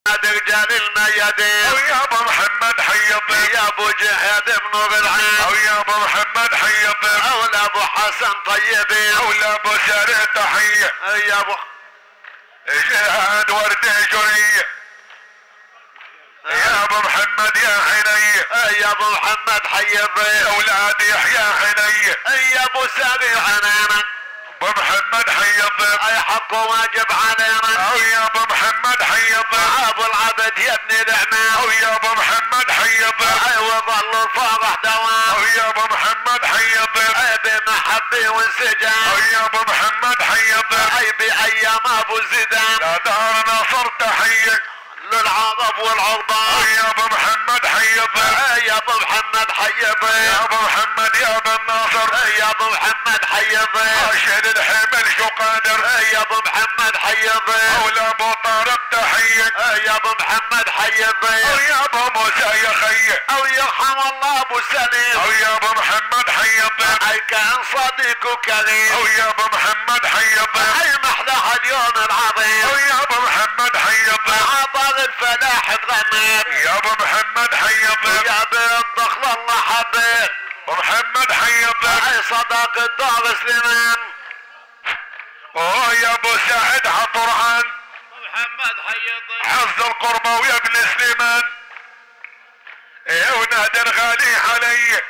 محمد رجال الميادين ويا ابو محمد حي الضيف يا ابو جهاد بن بالعين ويا ابو محمد حي الضيف اولى ابو حسن طيبين ولا ابو ساري تحيه يا ابو جهاد وردة جرية يا ابو محمد يا حنية يا ابو محمد حي الضيف اولاد يحيى حنية يا ابو ساري عنانا ابو محمد حي الضيف اي حق واجب علينا ويا ابو محمد حي الضيف ابو العبد يا ابن نعمان ويا ابو محمد حي الضيف اي وظل الفرح دوام ويا ابو محمد حي الضيف اي بمحبه وانسجام ويا ابو محمد حي الضيف اي بايام ابو زيدان لا دار نصر تحيه للعرب والعربان ويا ابو محمد حي الضيف يا ابو محمد حي يا الضيف ابو محمد يا ابو الناصر يا ابو محمد حي الضيف اشهد الحمل شو قادر يا ابو محمد حي الضيف ولا ابو طارق تحيه يا ابو محمد حي الضيف ويا ابو موسى يا خيه او يرحم الله ابو سليم ويا ابو محمد حي الضيف اي كان صديق وكريم ويا ابو محمد حي الضيف اي محلى اليوم العظيم ويا ابو محمد حي الضيف عبر الفلاح تغنيت يا ابو محمد حي الضيف يا بيت دخل الله حبيت ومحمد حي الضيف اي صداق الدار سليمان ويا ابو سعد عطران محمد حي الضيف حظ القربة ويا ابن سليمان ونادر غالي علي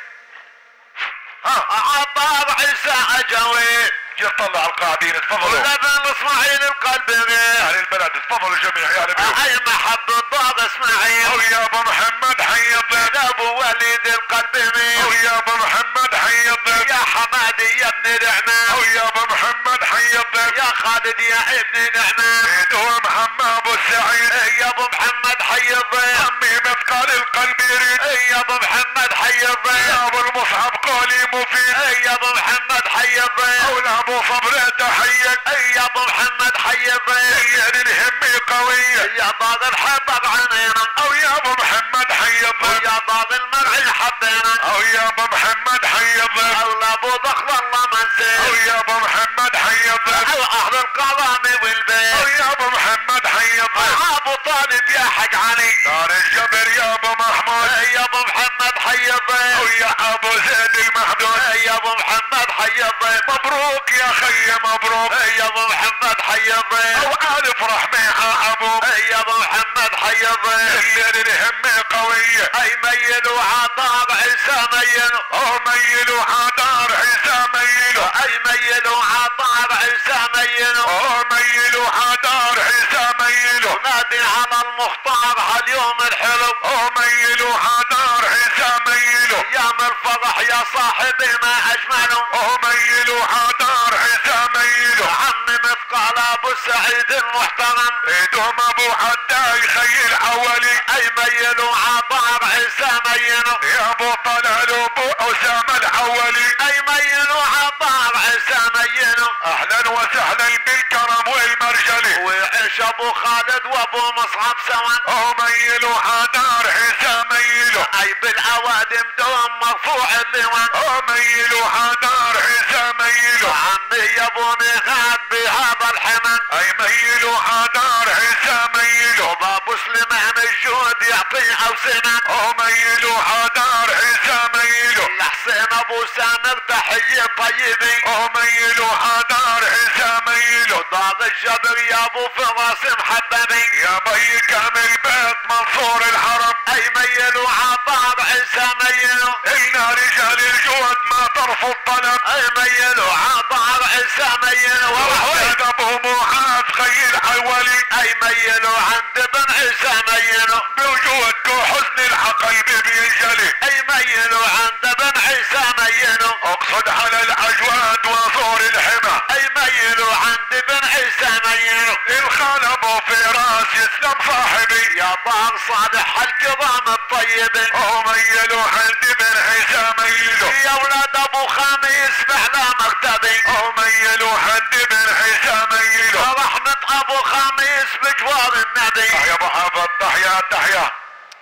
عطار عيسى عجوي جيت طلع القاعدين تفضلوا ولبن اسماعيل القلب غير اهل البلد تفضلوا جميع يا نبي اي محب الضار اسماعيل ويا ابو محمد حي الضيف ابو وليد القلب غير ويا ابو محمد حي الضيف يا حمادي يا ابن نعمان ويا ابو محمد حي الضيف يا خالد يا ابن نعمان دوم عم ابو السعيد يا ابو محمد حي الضيف عمي مثقال القلب يريد يا ابو محمد حي الضيف يا ابو المصعب قولي مفيد يا ابو محمد حي الضيف ولا ابو صبر تحيه يا ابو محمد حي الضيف يعني الهمه قويه يا باغ الحبب عنينا او يا ابو محمد حي الضيف يا باغ المرعي حبينا او يا ابو محمد حي الضيف او ابو ضخل الله او منسي يا ابو محمد حي الضيف او اهل القوامي او والبيت يا ابو محمد حي الضيف ابو طالب يا حق علي دار الجبر يا ابو محمود يا ابو محمد حي او الضيف يا ابو زيد المحدود يا ابو محمد حي الضيف مبروك يا خي مبروك يا ابو محمد حي الضيف او الف رحمه ابوك يا ابو محمد حي الضيف الليل الهمه قويه اي ميلوا عطار عيسى ميلوا او ميلوا عدار عيسى ميلوا اي ميلوا عطار عيسى ميلوا او ميلوا عدار عيسى ميلوا نادي على المختار هاليوم الحلو او ميلوا عدار عيسى ميلوا ايام الفرح يا صاحبي ما اجمله او ميلوا عدار عيسى ميلوا عمي مثقال ابو سعيد المحترم ايدهم ابو عداي خي العولي اي ميلوا عطار عيسى ميلوا يا ابو طلال ابو اسامه العولي اي ميلوا عطار عيسى ميلوا اهلا وسهلا بالكرم والمرجلي ويعيش ابو خالد وابو مصعب سوا او ميلوا عدار عيسى ميلوا اي بالاوادم دوم مرفوع اللواء او ميلوا عدار عيسى ميلوا عمي يبوني غاب بهذا الحمى اي ميلوا عدار عيسى ميلوا وابو سليمان الجود يعطي اوسنا او ميلوا عدار عيسى ميلوا لحسين ابو سامر تحية طيبين او ميلوا عدار عيسى ميلوا دار الجبر يا ابو فراس محببين يا بي كامل بيت منصور الحرم اي ميلوا عطار عيسى ميلوا إلنا رجال الجود ما ترفض طلب اي ميلوا عطار عيسى ميلوا وحويد ابو معاذ خي العولي اي ميلوا عند بن عيسى ميلوا بوجودك حسن العقل بينجلي اي ميلوا عند بن عيسى ميلوا اقصد على العجواد وزور الحمى اي ميلوا عند بن عيسى ميلوا الخال ابو فراس يسلم صاحبي يا دار صالح الكرام الطيبين او ميلوا عند بن عيسى ميلوا يا ولاد ابو خميس بعلى مكتبي او ميلوا عند بن عيسى ميلوا رحمة ابو خميس بجوار النبي تحيا ابو حافظ تحيا تحيا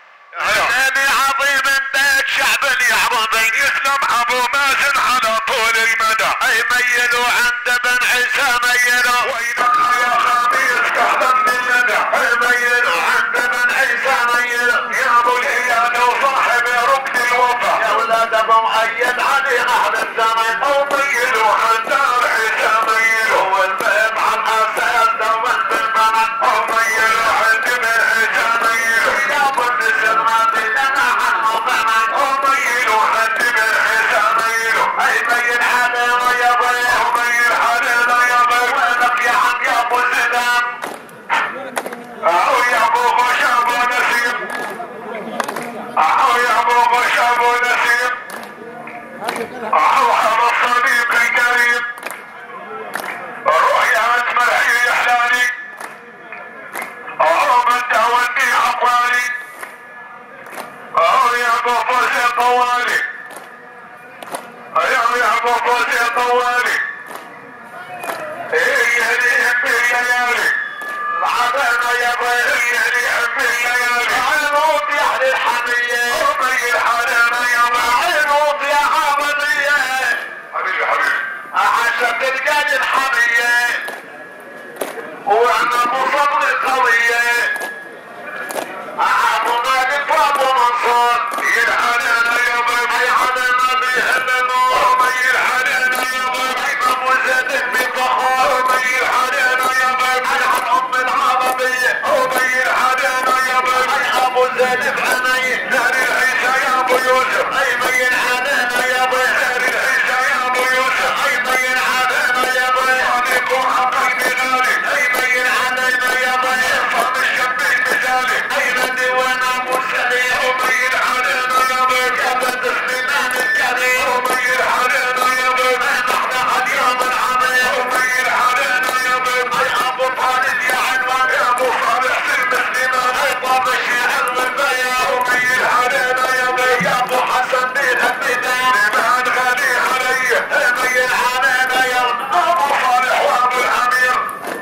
ليلي عظيم بيت شعب اليعربي يسلم ابو مازن على طول المدى اي ميلوا عند بن عيسى ميلوا وينك يا خميس كحلا من المدى اي ميلوا عند بن فوزي طوالي يا ابو فوزي طوالي يهديهم بالليالي العظيمة يا ابو يهديهم بالليالي عينوط يا اهل الحمية ومي الحريمة يا ابو عينوط يا عبدية حبيبي حبيبي عشان تلقاني الحمية وانا مصبر قوية ابو مالك وابو منصور يلحننا يا ابو يلحننا بيهلموا ومي الحننا يا ابو ابو زيد بفخور ومي الحننا يا ابو عن ام العربية ومي الحننا يا ابو زيد بعيني نار العيسى يا ابو يوسف اي مي الحننا يا ابو نار العيسى يا ابو يوسف اي مي الحننا يا ابو عليكم حقيني غالي اي مي الحننا يا ابو صام الشبيك مثالي اي مدي وانا مرسلين ومي الحننا يا ابو كبد سليمان الكريم ومي الحننا يا ابو نحن اليوم العظيم ومي الحننا يا ابو اي ابو طالب يا عنوان يا ابو صالح سلم سليمان اي بابا الشعر والبيان ومي الحننا يا ابو حسن بن الميدان لمن غني علي مي الحننا يا ابو صالح وابو الامير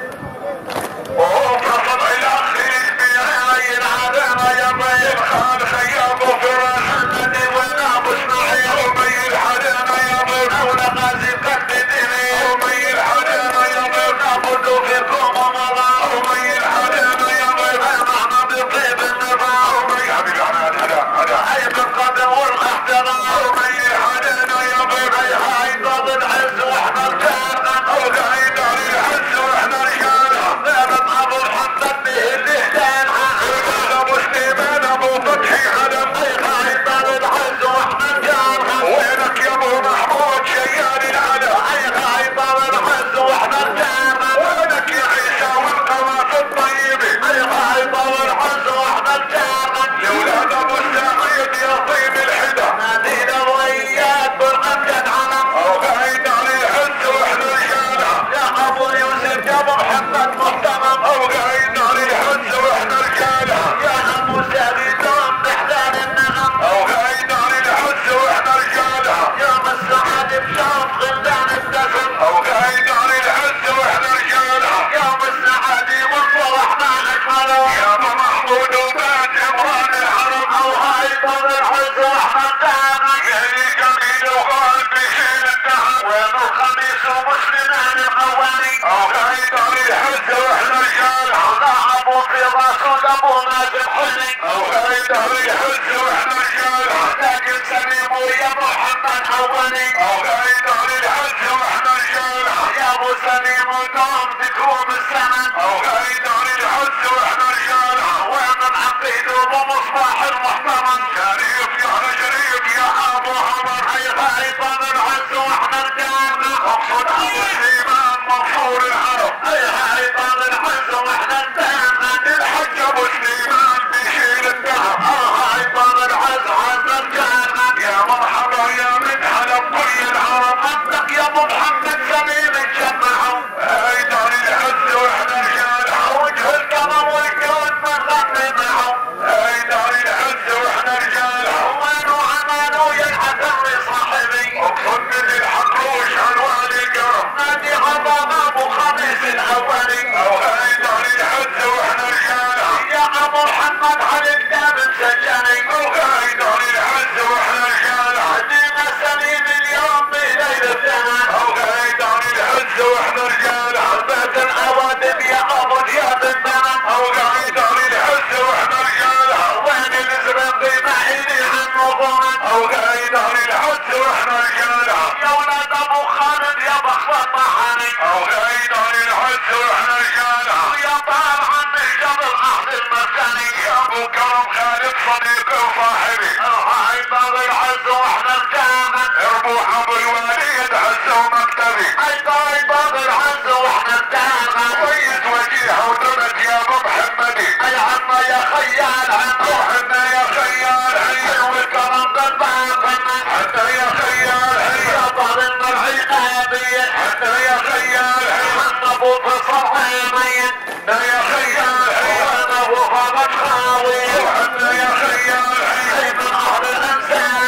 وهو فصل الى اخره بيعي العظيمه يا مي الخال خياب وفراس المدي والابو اسماعيل ومي الحننا يا ابو اولى غازي قد ديني ومي الحننا يا ابو نعبد فيكم ومضى ومي الحننا يا ابو محمد طيب النظام ومي حبيبي انا عيب القدم والاحترام ومي الحننا يا ابو هاي ضد العز واحنا الكارم وقاعد على العز واحنا رجال ضرب ابو محمد به اللي احتاجها ابو سليمان ابو فتحي علم هاي ضد العز واحنا الكارم وينك يا ابو محمود شيال العلم هاي ضد العز واحنا الكارم وينك يا عيسى والقواف الطيبه هاي ضد العز واحنا الكارم لاولاد ابو السعيد يا طيب الحدى نادينا وياك بالامجد علم وقاعد على العز واحنا رجالها يا ابو يوسف يا ابو محمد محترم وقاعد على العز واحنا رجالها يا ابو سعيد دوم بحلال النغم وقاعد على العز واحنا رجالها يا مسعد بشوف غلدان الدسم وقاعد على العز واحنا رجالها يا مسعد والفرح ما اجمله يا ابو محمود وبات عمران الحرم وهاي ضد العز واحنا الدهر يهدي جميل وقلب بشيل الدهر وين الخميس ومسلمان القواني وقاعد على العز واحنا رجالها ضعبوا في راسه ابو مازن حلي وقاعد على العز واحنا رجالها لكن سليم ويا محمد حواني وقاعد على العز واحنا رجالها يا ابو سليم ودوم تكوم السند وقاعد على العز واحنا رجالها وين العقيد وابو مصباح المحترم شريف يا شريف يا ابو عمر هاي ضد العز واحنا رجالنا اقصد ابو سليمان منصور العرب هاي ضد العز واحنا رجالنا الحج ابو سليمان بيشيل الذهب هاي ضد العز واحنا رجالنا يا مرحبا يا من حلب كل العرب عندك يا ابو محمد سليم تجمعوا هاي ضد العز واحنا رجالنا وجه الكرم والجود من غني معه هاي ضد العز واحنا رجالنا وينو عمانو يلعب صاحبي اقصد من الحقوش عنوان الكرم نادي هضم ابو خميس الاولي هاي ضد العز واحنا رجالنا يا ابو محمد علي كتاب مسجني هاي ضد العز واحنا رجالنا دينا سليم اليوم بليل السنه هاي ضد العز واحنا رجالنا بيت الاوادم يا ابو دياب البنات هاي ضد العز واحنا رجالنا وين الزرق بعيني عن نظامك هاي ضد العز واحنا رجالنا يا ولاد ابو خالد يا بخفة طحاني هاي ضد العز واحنا رجالنا يا طال عن الجبل اهل المساني يا ابو كرم خالد صديقي وصاحبي هاي ضد العز واحنا رجالنا اربوح ابو الوليد عز ومكتبي هاي ضد العز واحنا رجالنا ويد وجيهه ودمت يا ابو محمدي اي عنا يا خيال عنا وحنا يا خيال هي والكرم بالباب حتى يا خيال هي يا طال المرعي نابيه حتى يا خيال هي حنا ابو فصل عينين يا خيال هي انا ابو فرج خاوي وحنا يا خيال هي من اهل الانسان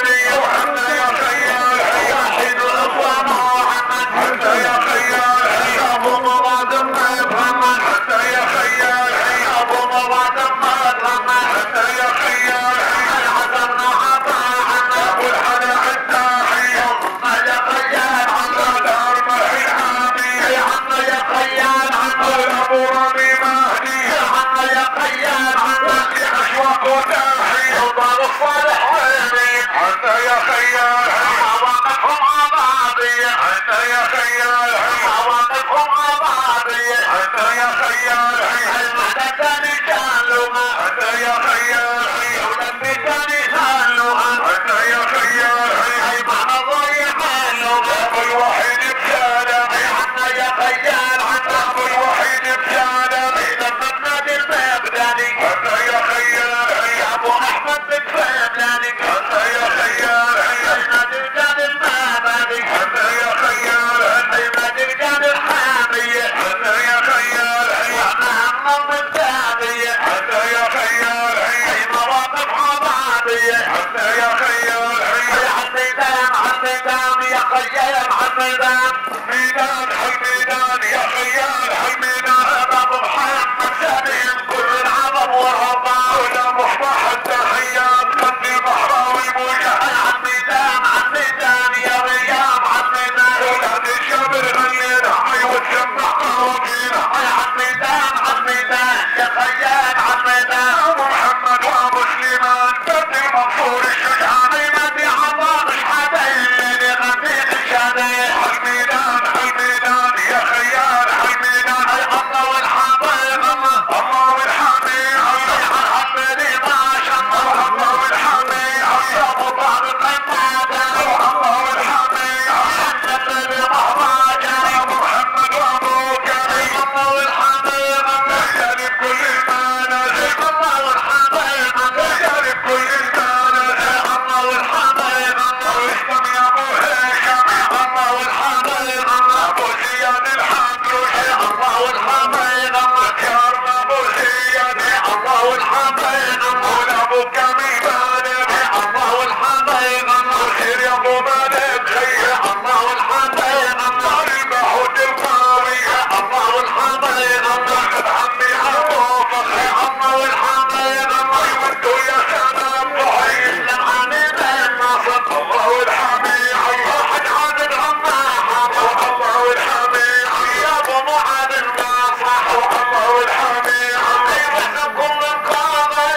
حميدان ميدان حميدان يا خيال حميدان ابو محمد سليم كل العظم والرضا ولا مصباح التحيات قد البحراوي موجه حميدان حميدان يا غياب حميدان ولاد الشبر غنينا حي وتسمع قوافينا حميدان حميدان يا خيال حميدان ابو محمد وابو سليمان بد المنصور الشجعان مدي عطاء شحاتين غنيت الشادين حميدان حميدان يا خيال حميدان الله والحبيب الله والحميد حميدي ما شاء الله والحميد ابو طارق المعدن الله والحميد حميدي مهراجا ابو محمد وابو كريم الله والحميد رجال بكل المنازل الله والحميد رجال بكل المنازل الله والحميد واسلم يا ابو هشام الله والحميد ابو زياد الحمدوش الله والحميد كرم ابو زياد الله والحميد ابو كميل مالك الله والحميد خير يا ابو مالك خير الله والحميد البحوث القوي الله والحميد خد عمي ابو فخر الله والحميد يودوا يا سلام ضحي اسلم حميد الناصر الله والحميد حد عابد الله والحميد يا ابو معاذ الناصح الله والحميد يوحنا كل القاضي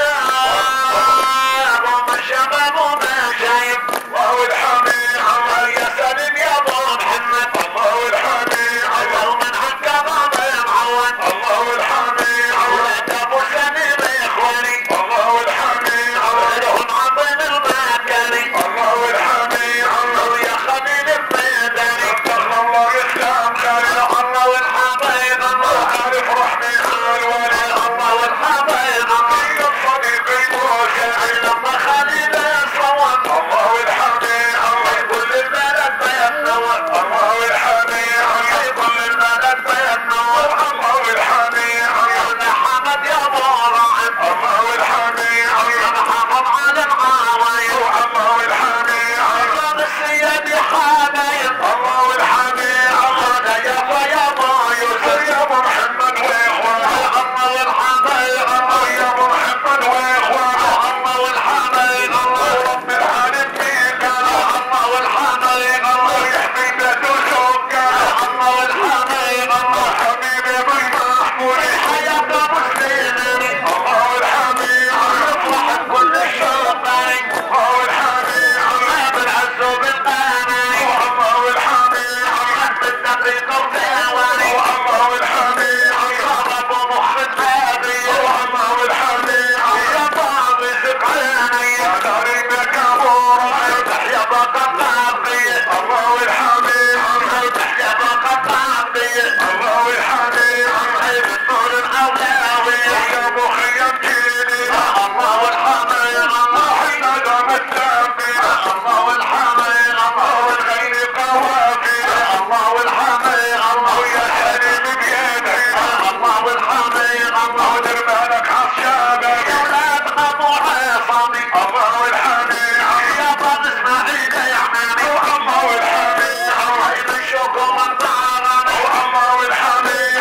ابو الشباب وما شايف الله والحميد يا سليم يا ابو محمد الله والحميد ومن حق بابا معود الله والحميد ولاد ابو سليم يا اخواني الله والحميد لهم عظيم المكاري الله والحميد ويا خليل الميداني الله يسلم خير الله والحميد الله عارف رحمي الولي الله والحميد يا صديقي موسى لما خليل صوت الله والحميد يقول للبلد بيتنور الله والحميد يقول للبلد بيتنور الله والحميد يا حمد يا ابو راعد الله والحميد محافظ على العوايد الله والحميد الله السيد يا حبايب الله والحميد الله يا ابو يوسف يا ابو محمد واخوانه الله والحميد الله يا ابو محمد واخوانه الله والحميد الله رب العالمين الله والحميد الله يحمي بيت وسكانه الله والحميد الله حبيبي ابو محمود حياة ابو سليمان الله والحميد يفرح كل الشرطين الله والحميد بالعز وبالقانين الله والحميد بالدقيقة وثواني الله والحميد ابو محمد بابي الله والحميد يا طاغي سبحاني يا داري بك ابو تحيا باقة طابي الله والحميد تحيا باقة طابي الله والحميد بالنور الاولاوي يا ابو خيام جيني الله والحميد الله حين دام التنبي الله والحميد الله والغير قوافي الله والحميد الله يا سليم بيدي الله والحميد الله دربانك عالشباب يا ولاد ابو عصامي الله والحميد يا باب اسماعيل يا حمامي الله والحميد الله يمشوكم الطعراني الله والحميد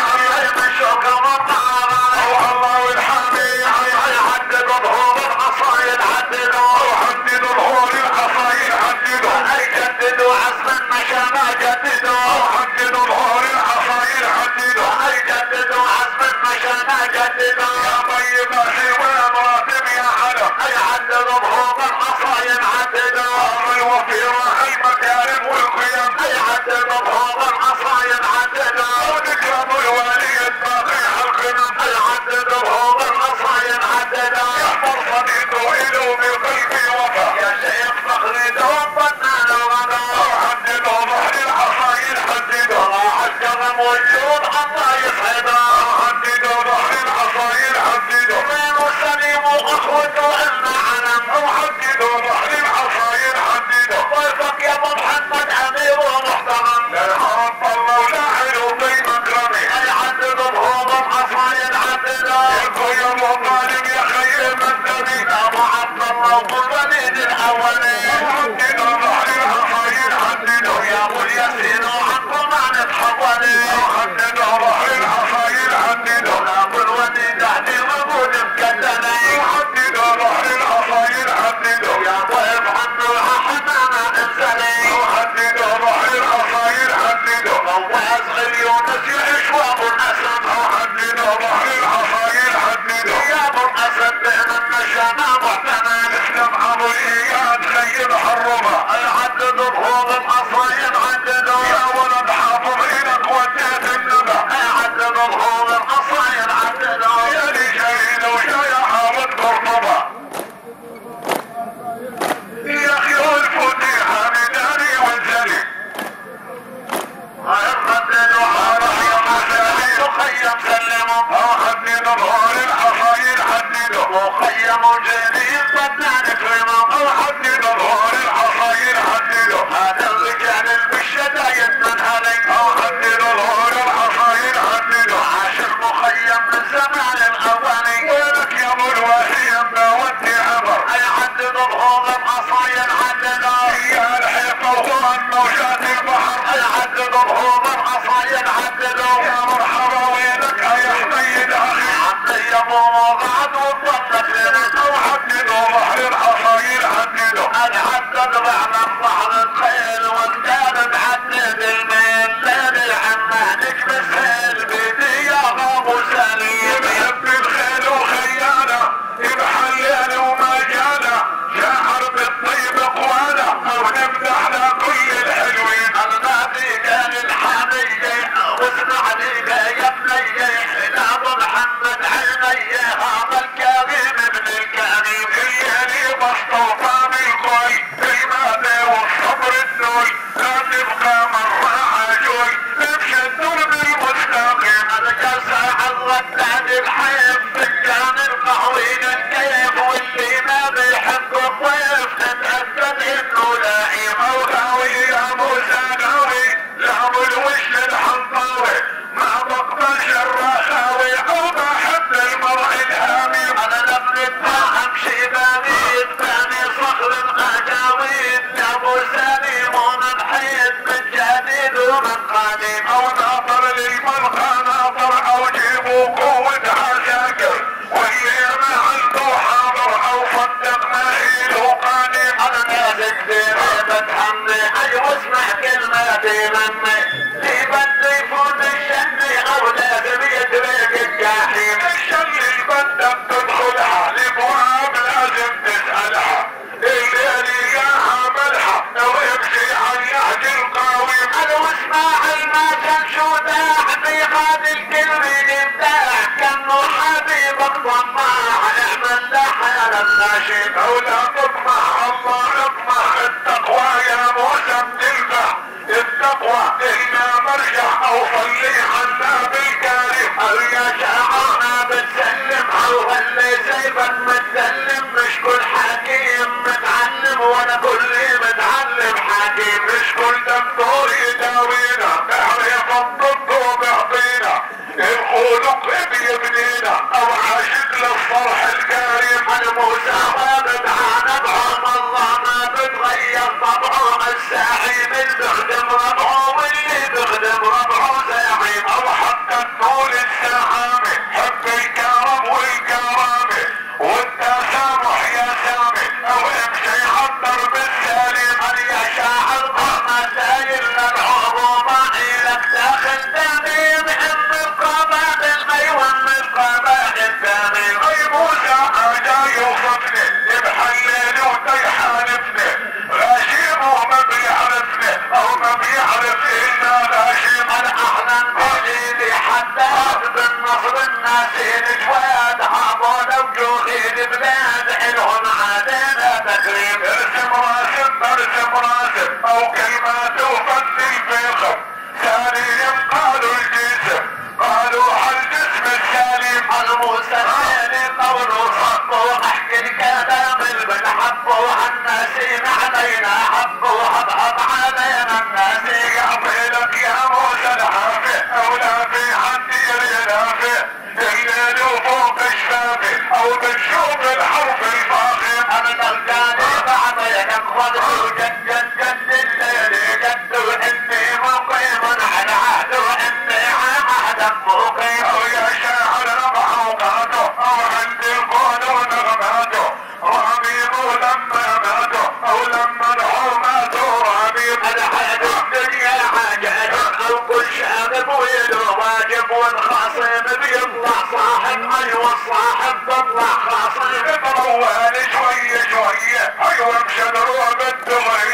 يمشوكم الطعراني الله والحميد يحددوا ظهور العصايد حددوا ظهور العصايد حددوا يجددوا عزم المشامة جددوا حددوا ظهور العصايد حددوا يجددوا عزم المشامة جددوا يا طيب حيوان راتب يا علم يحددوا ظهور العصايد حددوا الوفيرة المكارم والقيم يحددوا ظهور العصايد حددوا ونكرموا الولي الباقي حلقنا يحددوا ظهور العصايد حددوا يحفظ صديقه إله بقلبي وفا يا شيخ فخري توفنا الغدا حددوا ظهر العصايد حددوا راح الكرم والجود الله يسعده حددوا ظهر العصايد حددوا من سليم واخوته ان علم وحددوا ظهر العصايد حددوا ضيفك يا ابو محمد امير ومحترم لا رب الله ولا حلو في مكرمي يحددوا ظهور العصايد حددوا يقول يا ابو طالب يا خير النبي ابو عبد الله والوليد الاولي حددوا ظهر العصايد حددوا يا ابو الياسين قرطبة يعدد بخوض الأصايل عددوا يا ولد حافظ إلك وديت النبع يعدد بخوض الأصايل عددوا يا لي شهيد وشاي حافظ قرطبة يا أخي والفتيحة ميداني والزلي يرددوا مخيم سلموا حدد ظهور الحصايل حددوا مخيم وجديد بدنا نكرموا حدد ظهور الحصايل حددوا هذا الرجال بالشدايد من هلي حدد ظهور الحصايل حددوا عاشر مخيم من زمان الأواني وينك يا ابو الوسيم ودي عبر يعدد بخوض الأصايل عددوا يا الحيطة وظن موجات البحر يعدد بخوض الأصايل عددوا يا مرحبا وينك يا حميد اخي عبد يبو موضعد وظلت لنا حددوا بحر الحصايل حددوا العدد بعد الظهر الخيل والكاد بعدد الميل ليلي عمانك بالسيل بيدي يا ابو سليم يحب الخيل وخيانة يبحلل وما جانا شاعر بالطيب قوانا ونمدح لكل الحلوين النادي كان الحنية واسمع لي يا بني حلاب محمد عيني هذا الكريم ابن الكريم الليالي مصطفى بالكل المادة والصبر الدول لا تبقى مرة عجول نمشي الدرب المستقيم الجلسة الرتان الحيف فنجان القهوين الكيف واللي ما بيحب الضيف نتأكد انه لعيب مولاوي يا موسى ناوي لعب الوش الحنطاوي ما بقبلش الرخاوي او بحب المرء الهامي انا لم نتفاهم شيباني الثاني صخر الاجاويد ابو سليم ومن حيد من جديد ومن قديم او ناطر للملقى ناطر او جيبوا قوة عساكر واللي ما عنده حاضر او صدق ما هيله قادم انا ناس كثير بتحمي ايوه اسمع كلماتي مني لي بدي يفوت الشني او لازم يدرك الجحيم الشل بدك تدخلها الابواب لازم تسألها اللي لقاها ملحة لو امشي عن يهدي القاويم انا واسمع المثل شو داع بيغاد الكلمة يبداع كانه حبيبك طماع اعمل لحال الناشد او لا تطمح الله اطمح التقوى يا موسى بتنفع التقوى إلنا مرجع او صلي عنا بالكريم يا شاعرنا بتسلم او اللي سيفك متسلم مش كل حكيم متعلم وانا كلي متعلم حكيم مش كل دكتور يداوينا اعرف الضد وبيعطينا الخلق بيبنينا او عاشق للصرح الكريم المساواة معانا بعم الله ما بتغير طبعه السعيد اللي بيخدم ربعه واللي بيخدم ربعه زعيم او حتى الطول السحامي حب الكرم والكرامة والتسامح يا سامي او امشي حضر بالسليم يا شاعر ما ساير للعظومة إلك داخل دمي محب القبائل أيوة من القبائل دمي اي موسى اجا يوصفني بحليل وتيحالفني غشيم وما بيعرفني او ما بيعرف الا غشيم الأحلام بإيدي حداد بالنصر الناسين جواد عبود وجوخي البلاد إلهم عادنا تكريم ارسم راسم او كلمات وفن الفخر ثانيا قالوا الجسم قالوا حل جسم السليم المسلمين قولوا صبوا احكي الكلام اللي بنحبه الناسين علينا حبوا هبهب علينا الناسين يعطي لك يا موسى العافية او لا في حد ينافي الليل وفوق الشافي او بتشوف الحرف الفاخر انا تلقاني بعد يكبر وجد جد الليل جد واني مقيم على عهد واني عهد مقيم او يا شاعر ربع اوقاته او عند القول ونغماته راميم لما ماتوا او لما الحرماتوا راميم الحياة الدنيا عجل او كل شاب ويله واجب والخصيم بيطلع صاحب ايوه الصاحب بيطلع خصيم روان شوية ايوه مشى نروح بالدغري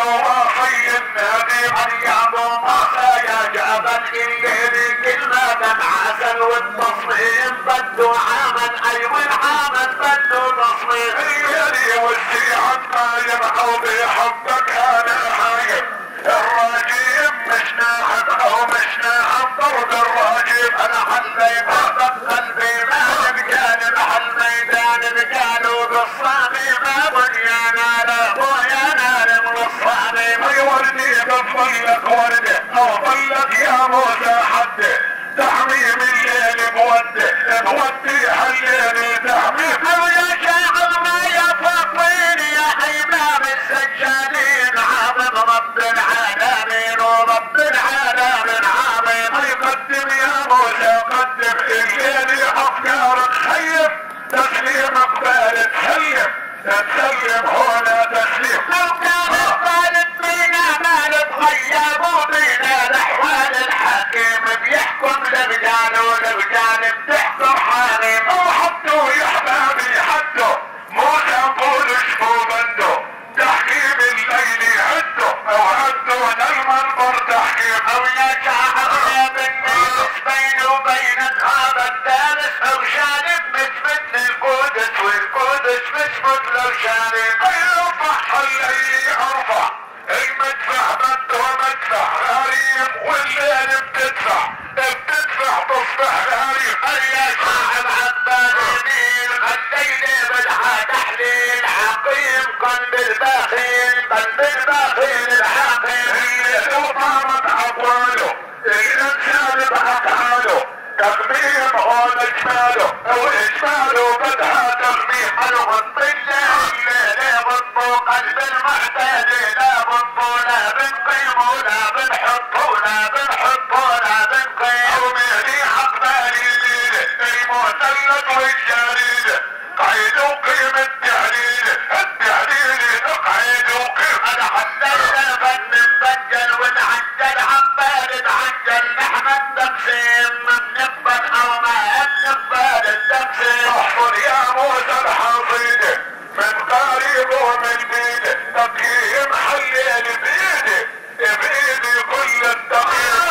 وصي النبي يا ابو موسى يا جبل الليل كلمة عسل والتصميم بده عمل ايوه عمل بده تصميم الليل والسيعة ما يبقوا بحبك انا حايب الراجيم مش ناحب او مش ناحب ضرب الراجيم انا حليت ضد قلبي ما بجانب حل ميدان بجانب بالصامي ما بنيانا لا بنيانا للصامي ما يوردي بفضلك ورده او ضلك يا موسى حده تحميم الليل بودي حليني تحميم او يا شاعر ما يفطين يا امام السجانين عظم رب العالمين ورب العالمين عظيم يقدم يا موسى قدم الليل افكارك خيف تسليمك بالك تسلم هنا تسليم لو كان الطالب بينا ما نتغير وبينا الاحوال الحكيم بيحكم لبجانب تحكم حالم او حده يا حبابي حده موسى قول شفو بده تحكيم الليل عده او عده للمنبر تحكيم او يا شاعر يا بالناس بيني وبينك هذا الدارس او جانب مثل القدس والقدس مثل الجانب ارفع الليل ارفع المدفع بده مدفع غريب والليل بتدفع تصبح غريب يا شاعر عبالين الليل بدها تحليل عقيم قلب الباخيل العاقل اللي لو طارت اقواله الانسان بافعاله تغميم هون اجماله او اجماله بدها تغميم الغط الليل غطوا قلب المعتاد لا غطوا لا بنقيم ولا بنحط ولا بنقيم او مهدي عقبال الليل المثلث والجريد قيد وقيم التهليل اقعد وقيم انا حللنا فن مبجل ونعجل عبال تعجل نحن التقسيم بنقبل او ما بنقبل التقسيم احفر يا موسى الحصيده من قريب ومن بيده تقييم حليل بايدي كل التقييم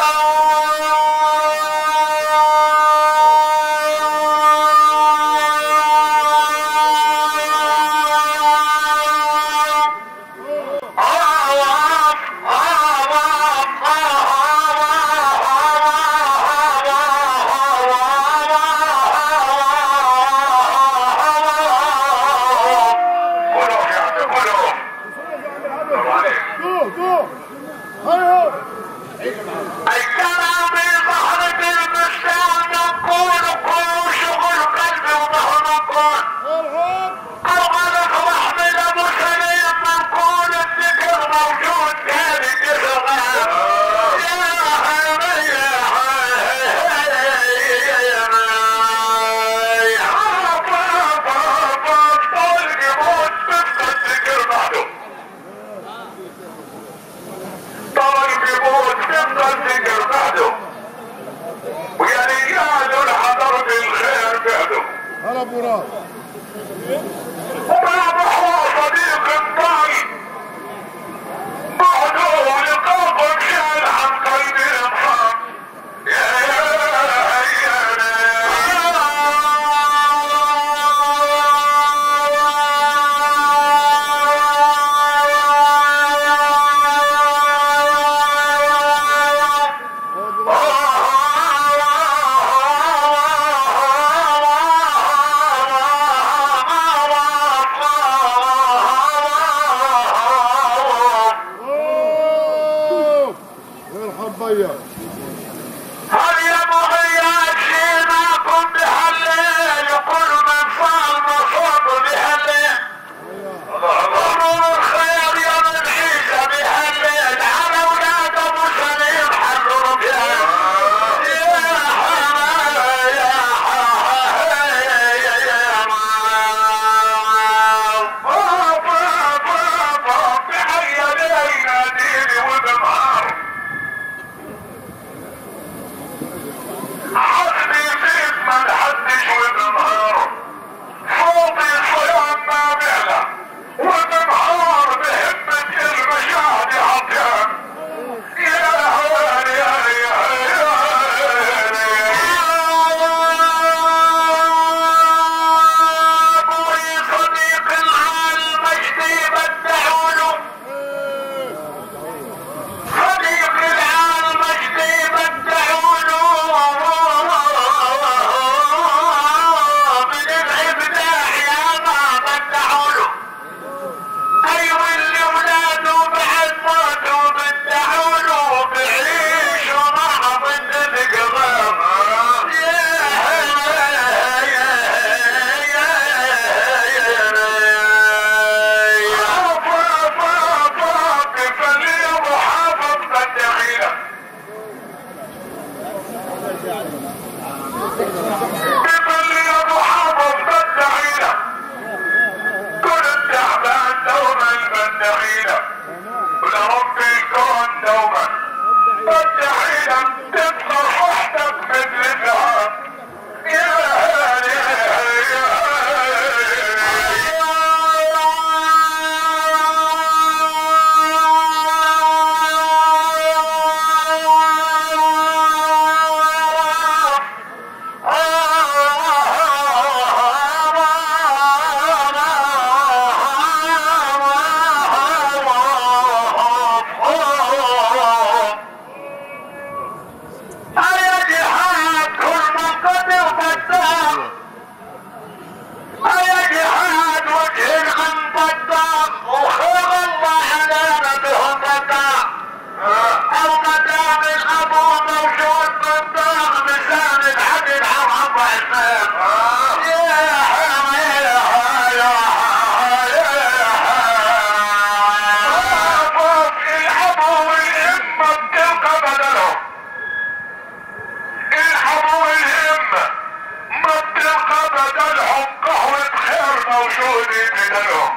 بدلهم قهوة خير موجودة بدلهم.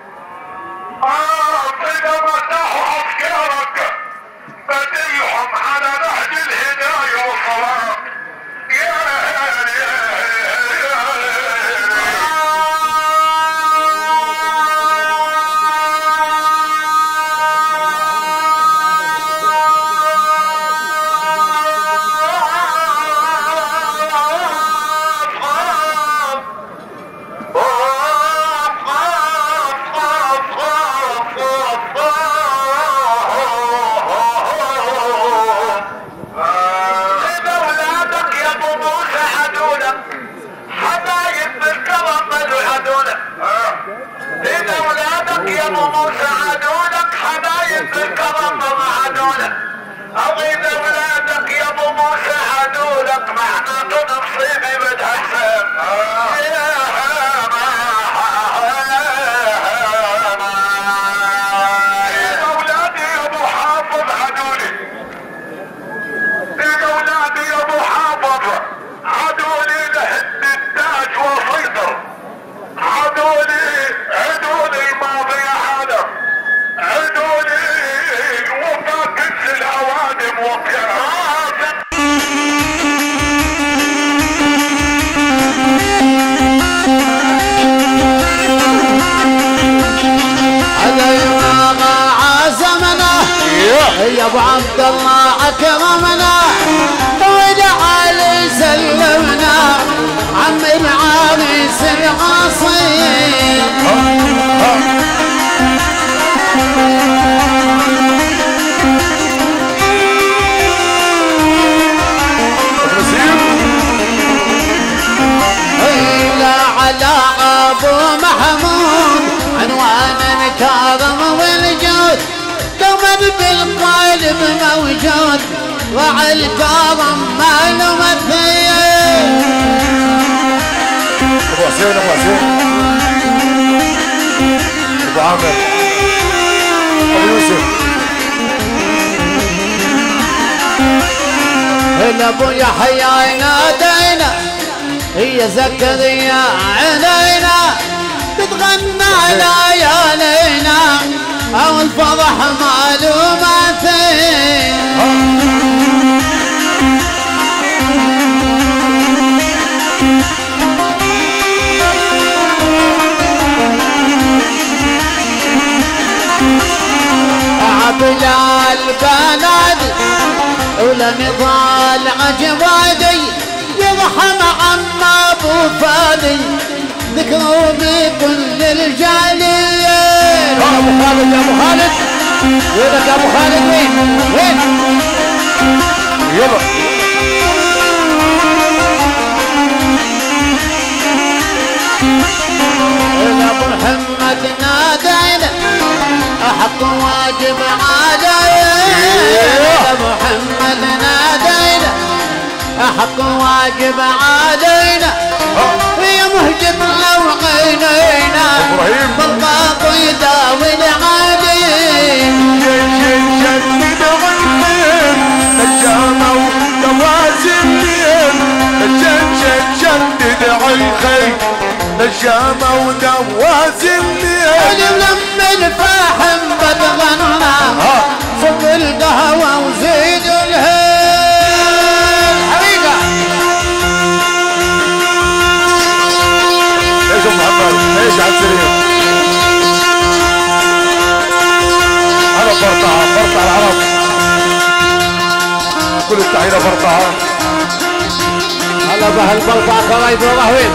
إذا مرتاحوا أفكارك بدلهم على نهج الهداية والصواب. يا يا ابو عبد الله اكرمنا ودعا سلمنا عم العريس العصير. على ابو محمود عنوان الكرم والجود دوما بالقلب موجود راعي الكرم ما له مثيل. ابو حسين ابو حسين ابو عامر ابو يوسف ابو يحيى نادينا هي زكريا علينا تتغنى على ليالينا او الفرح معلوماتين. عبلال بلدي ولا نضال عجبادي يرحم عم ابو فادي ذكروا بكل الجالين. ابو خالد يا ابو خالد وينك يا ابو خالد؟ وين يلا ابو محمد نادينا احق واجب علينا. ابو محمد نادينا احق واجب علينا يا مهجب لو عينينا بالباطل يداوي العادين. جدد غنين الجامع وتوازن لين جدد عيخي الجامع وتوازن لين. ولما الفاحم بتغنى صب القهوة وزيد الهيل حقيقة. ايش ام محمد ايش على السرير هلا فرطعة فرطعة العرب كل التحية فرطعة. هلا بهالبلطعة قرايب وين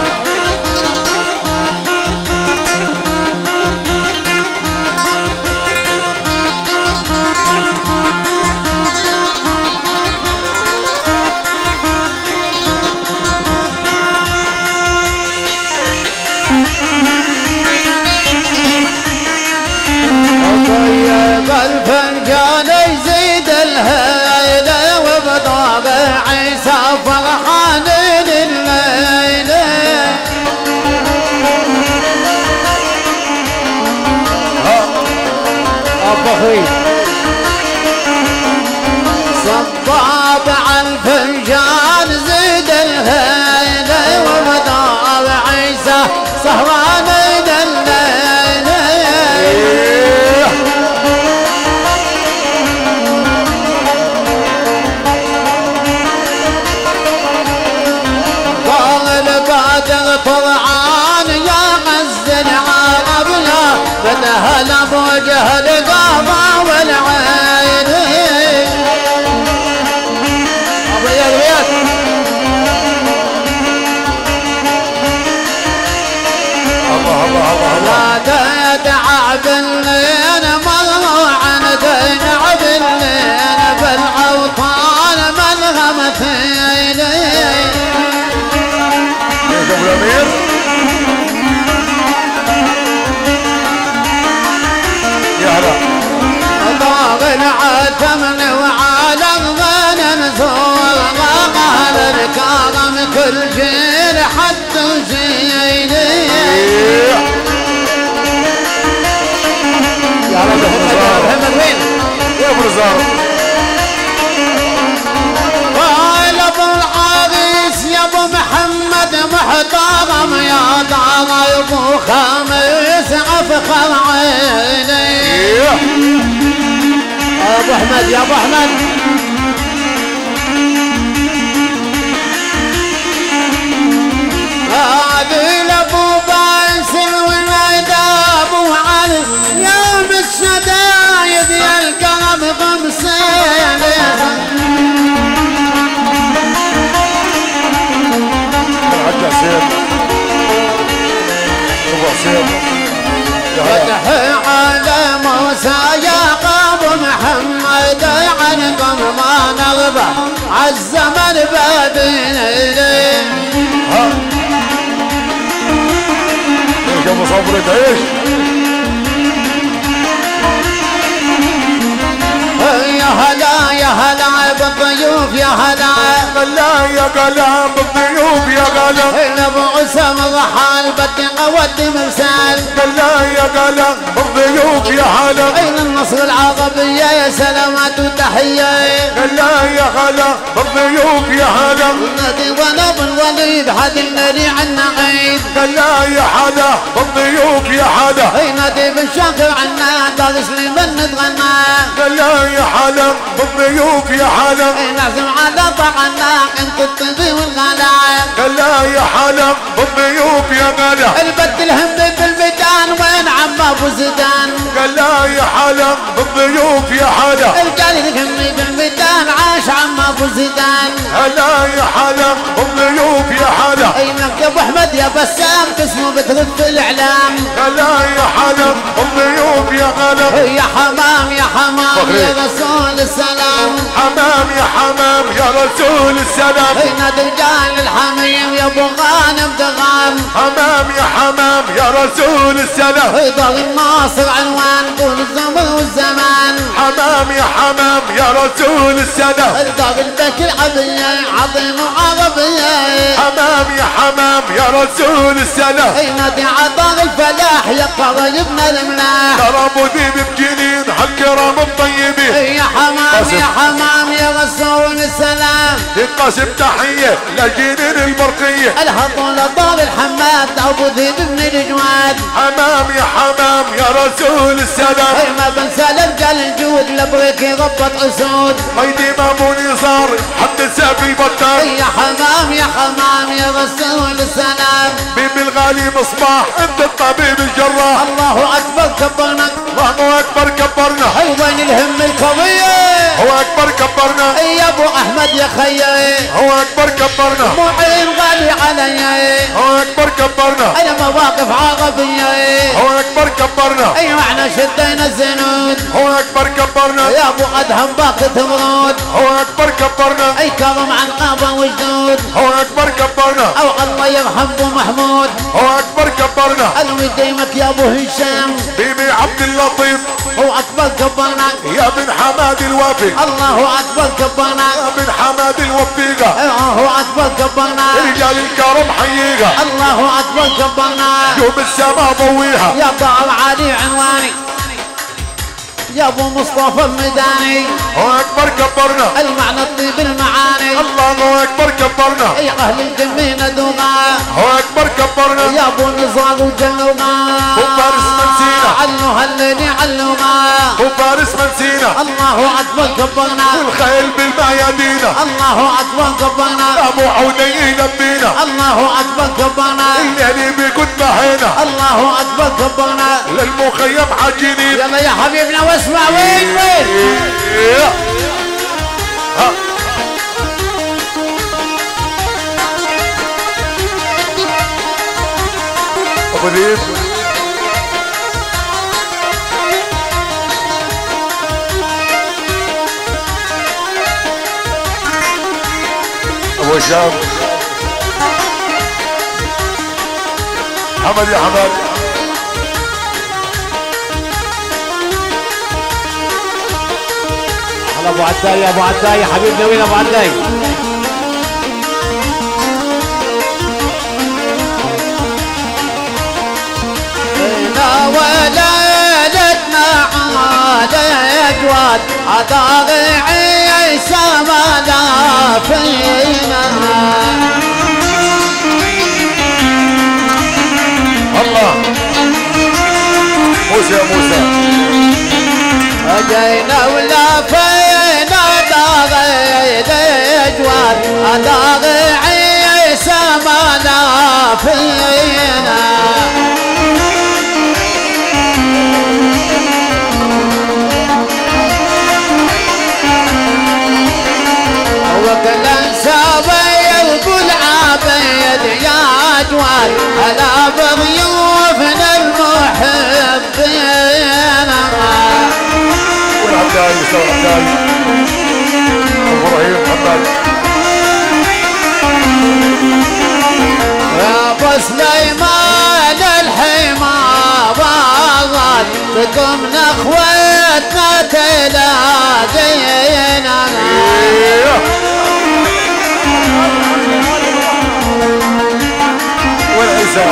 طيب الفنجان يزيد الهيلة وبطابع عيسى فرحانين الليلة. أبو أخوي صباب على الفنجان زيد الهيلة وبطابع هلا ابو جهل قاضى والعين ابو يا لا تتعب الليل مضروعا تتعب الليل بالعوطان ملغمتين يا ابو الامير يا هلا ضاغ العتمن وعلى الغنم زور قال الكرم كل جيل حد زيني يا رب محمد وين يا ابو رزاق قال ابو العريس يا ابو محمد محترم يا دار ابو خميس افخر عيني يا ابو احمد يا ابو احمد هذه لابو باسل والعذاب وعلي يوم الشدايد يا القلب غمسين الحاج حسين ابو حسين فتحي على موسى يعقوب محمد عنكم ما نغبى عالزمن بابين ها ايش ابو صبري تعيش يا هلا بالضيوف يا هلا لا يا قلم بالضيوف يا قلم ابو عسام ضحى بدي اودي مرسال لا يا قلم بالضيوف يا هلا اين النصر العربية يا سلامات وتحية لا يا هلا بالضيوف يا هلا نادي ونب الوليد هذه النري عنا عيد لا يا هلا بالضيوف يا هلا اي نادي بن شاكر عنا دار سليمان نتغنى لا يا هلا بالضيوف يا هلا اي لازم على طعنا انت الطبي والغلاء لا يا هلا بالضيوف يا غلا البت الهم بالبدان وين عم ابو زيدان لا يا هلا بالضيوف يا هلا القال الهم بالبدان عاش عم ابو زيدان لا يا هلا بالضيوف يا هلا اي لك يا ابو احمد يا بسام اسمه بترد في الاعلام لا يا هلا بالضيوف يا غلا يا حمام يا حمام يا رسول السلام حمام يا حمام يا رسول السلام اي نادي الرجال الحميم يا ابو غانم دغام حمام يا حمام يا رسول السلام اي ضل الناصر عنوان طول الزمن والزمان حمام يا حمام يا رسول السلام الضرب البكر عبية عظيم وعربية حمام يا حمام يا رسول السلام اي نادي عطار الفلاح يا قرايبنا الملاح ترى ابو ذيب بجنين هالكرام الطيبين يا حمام يا رسول السلام ينقسم تحيه لجنين البرقيه الهطول طال الحماد ابو ذيب بن الجواد حمام يا حمام يا رسول السلام اي ما بنسى الرجال الجود لبغيك يضبط اسود ميدي مامون صار حد السافي بطال يا حمام يا رسول السلام بيبي الغالي مصباح انت الطبيب الجراح الله اكبر كبرنا الله اكبر كبرنا اي وين الهم القوية هو اكبر كبرنا يا ابو احمد يا خيي هو اكبر كبرنا معين غالي علي هو اكبر كبرنا انا مواقف عربية هو اكبر كبرنا اي معنا شدينا الزنود هو اكبر كبرنا يا ابو ادهم باقي تمرود هو اكبر كبرنا اي كرم عن قابة وجدود هو اكبر كبرنا او الله يرحم ابو محمود هو اكبر كبرنا الوي ديمك يا ابو هشام بيبي عبد اللطيف هو اكبر كبرنا يا بن حماد الوافي الله اكبر كبرنا يا بن حماد الوفيقة هو اكبر كبرنا رجال الكرم حييقة الله اكبر كبرنا يوم السما ضويها يا طال علي عنواني يا ابو مصطفى الميداني هو اكبر كبرنا المعنى الطيب المعاني الله اكبر كبرنا يا اهل الجمينة دوغا هو اكبر كبرنا يا ابو نزار وجنوغا وفارس منسينا عنه هل خليني علوما وفارس منسينا الله أكبر كبرنا والخيل بالميادينا الله أكبر كبرنا ابو حودي يلبينا الله أكبر كبرنا الليالي بكت بحينا الله أكبر كبرنا للمخيم حاجينين يلا يا حبيبنا واسمع وين ابو ذيب ابو هشام حمد يا حمد على ابو عداي يا ابو عداي حبيبنا وين ابو عداي وليلتنا على جواد عطاغ عيسى ما لا فينا الله موسى يا موسى اجينا ولا فينا طاغي جواد عطاغ عيسى ما لا فينا وكل سابي يقول عبيد يا جواد هلا بضيوفنا المحبين والعبداي يسوي عبداي ابراهيم محمد يا ابو سليمان الحمى باغت بكم اخوتنا تلاقينا والعيسى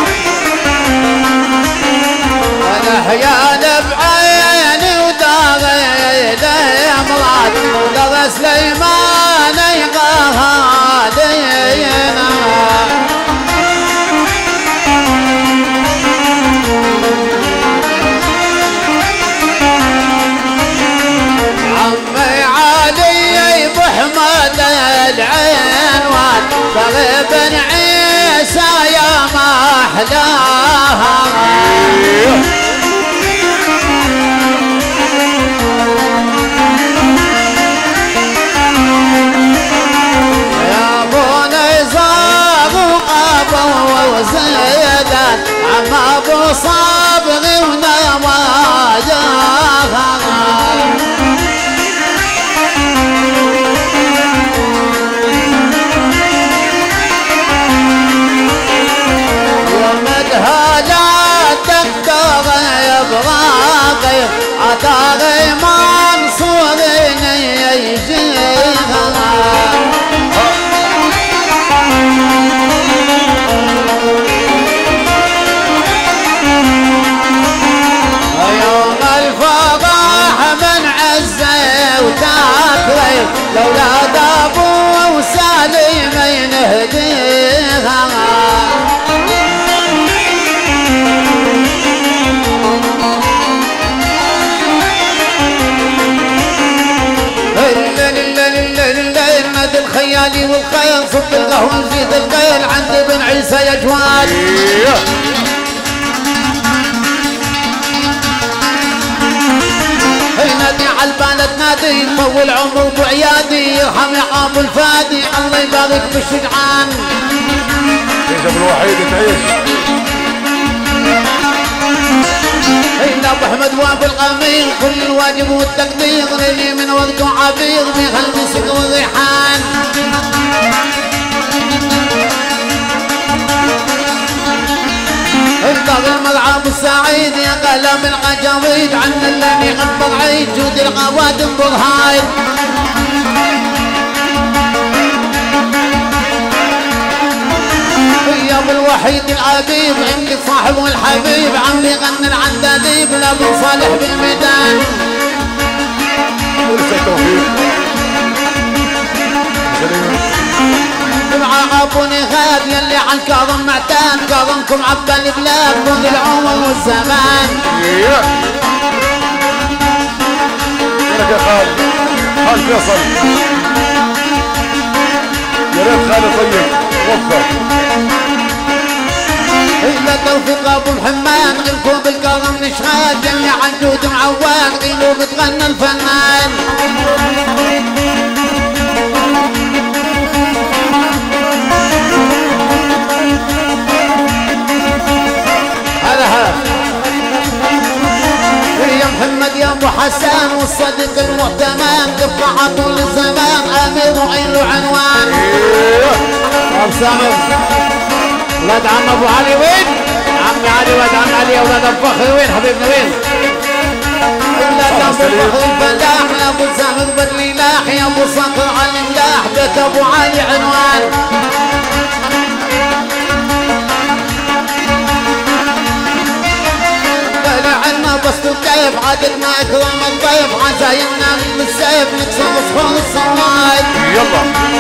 الاحيان بعيني وداغي مراد ولغى سليمان يغادينا عمي علي ابو حمد العنوان بغيب عيسى يا ما احلاها يا ابو نزار وابو زيدان عم ابو صابغي ونواجاها براقي عطاغي منصور يجيها يوم الفرح من عزة وتكريم لولاد ابو سالم نهديها الخيالي والخيل صب القهوة نزيد الخيل عند ابن عيسى يا جواد نادي على البلد نادي طول عمره بعيادي يرحم يا ابو الفادي الله يبارك بالشجعان يا ابو الوحيد تعيش هينا ابو احمد وابو القمير كل الواجب والتقدير للي من وقته عبير بخلق سق والريحان انطق الملعب السعيد يا قلم القجويد عن الذي يحب العيد جود القوادم برهايد يا ابو الوحيد العبيب عمي صاحب والحبيب عمي غنى العندليب لابو صالح بالميدان ولسه التوفيق مع ابوني غاب يلي عن كاظم معتان كاظمكم عبان بلاد كل العمر والزمان لك يا خالد فيصل. يا ريت خالد طيب وفق. إلا توفيق أبو محمد غيركم بالكرم نشهد جميع عنجود معوان غيروا بتغنى الفنان. هلا يا محمد يا ابو حسان والصديق المؤتمن تبقى عطول الزمان امير وعين له عنوان. ابو سامر ولاد عم ابو علي وين؟ عمي علي ولاد عم علي اولاد ابو فخر وين حبيبنا وين؟ ولاد ابو فخر الفلاح يا ابو سامر بدلي لاح يا ابو صقر علي ملاح بيت ابو علي عنوان. بس كيف عادت ما اكرم الضيف عزايمنا من السيف نكسر صخور الصواعد. يلا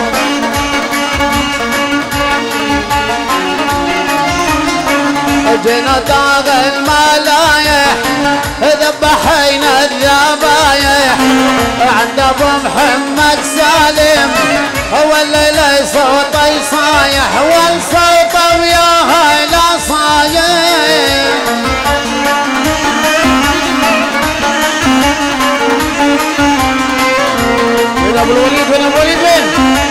اجينا دار الملايح ذبحينا الذبايح عند ابو محمد سالم هو الليله صوته صايح والصوت وياها لا صايح. وين ابو الوليد وين ابو الوليد وين؟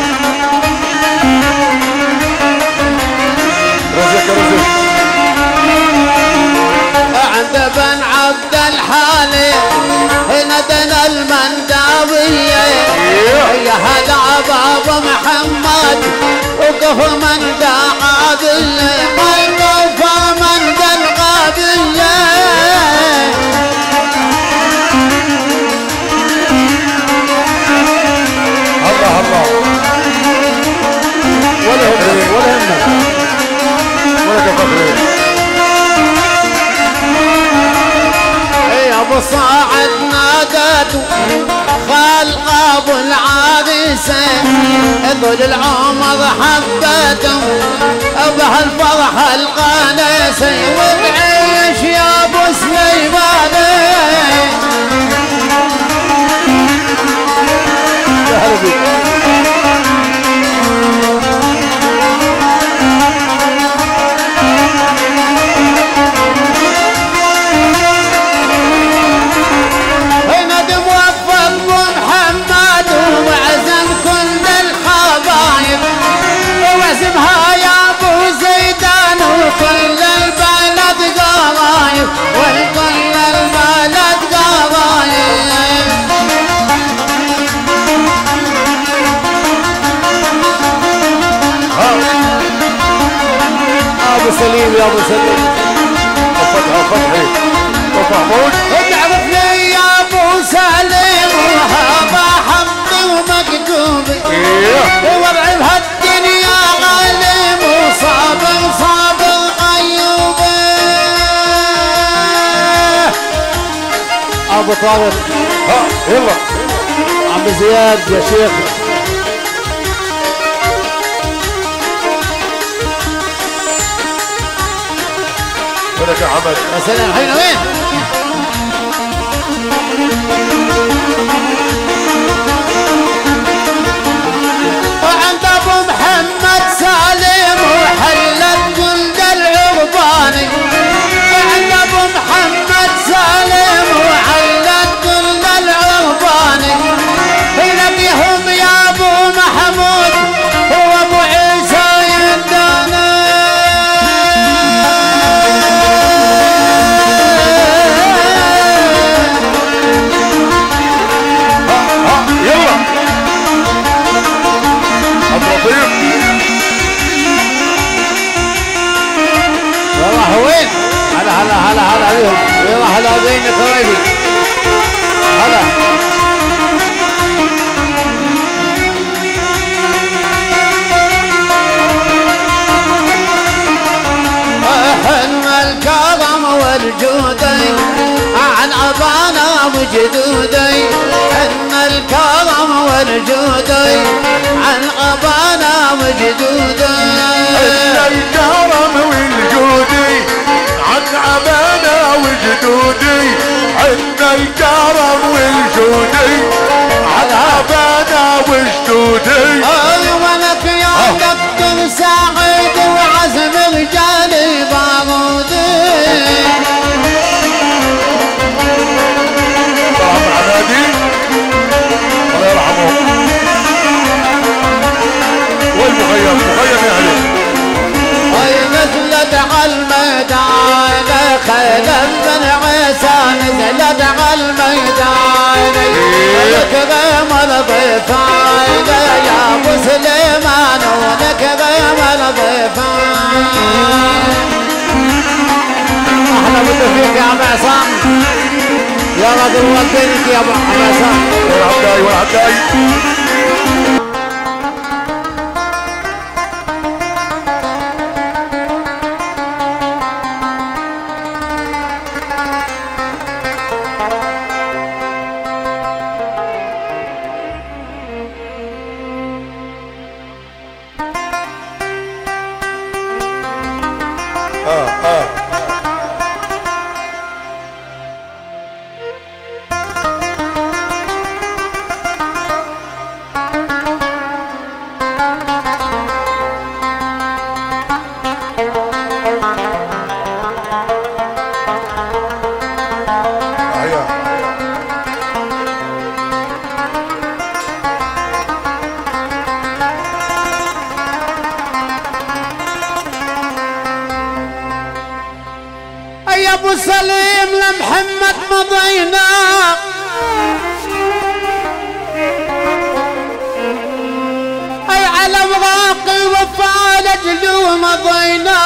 رزق رزق عند بن عبد الحالي ندنا المنداوية يا هلا بابا محمد وقف من دا عادية ما يقف من دا الغابية. الله الله ولا همك ولا همك ولا كفخري. يا ابو صاعد نادته خلق ابو العابسه ذول العمر حبته بهالفرحه القانسه وبعيش يا ابو سليمان. يا هلا بيك. واعزمها يا ابو زيدان وكل البلد قرايب والكل البلد قرايب. ابو سليم يا ابو سليم فتحي ومحمود تعرفني يا ابو سليم وهذا حمدي ومكتوبي وضعي بهالدنيا غالب وصابر صابر ايوبي. ابو طارق يلا عم زياد يا شيخ. ولك يا حمد. يا سلام الحين وين؟ وعند ابو محمد سالم وحلت جلد العرباني وعند ابو محمد سالم وحلت جلد العرباني نبيهم يا ابو محمود هو ابو عيسى ينداني. يلا عبد اللطيف. راح وين؟ هلا عليهم وين راح لاقين قرايبي؟ هلا حلم الكرم والجودي عن ابانا وجدودي حلم الكرم والجودي عن ابانا وجدودي الكرم والجودي عن عبانا وجدودي عنا الكرم والجودي عودي ولك يا دكتور سعيد وعزم رجالي بارودي طبعا مع نادي الله يرحمه والمخيم مخيم يا علي نزلت على الميدان خيل بن عيسى نزلت على الميدان ونكرم الضيفان يا ابو سليمان ونكرم الضيفان احلى بالتوفيق يا ابو عصام يا رجل ودينك يا ابو عصام والعبداي والعبداي يا ابو سليم لمحمد مضينا اي على اوراقي وفعل اجلو مضينا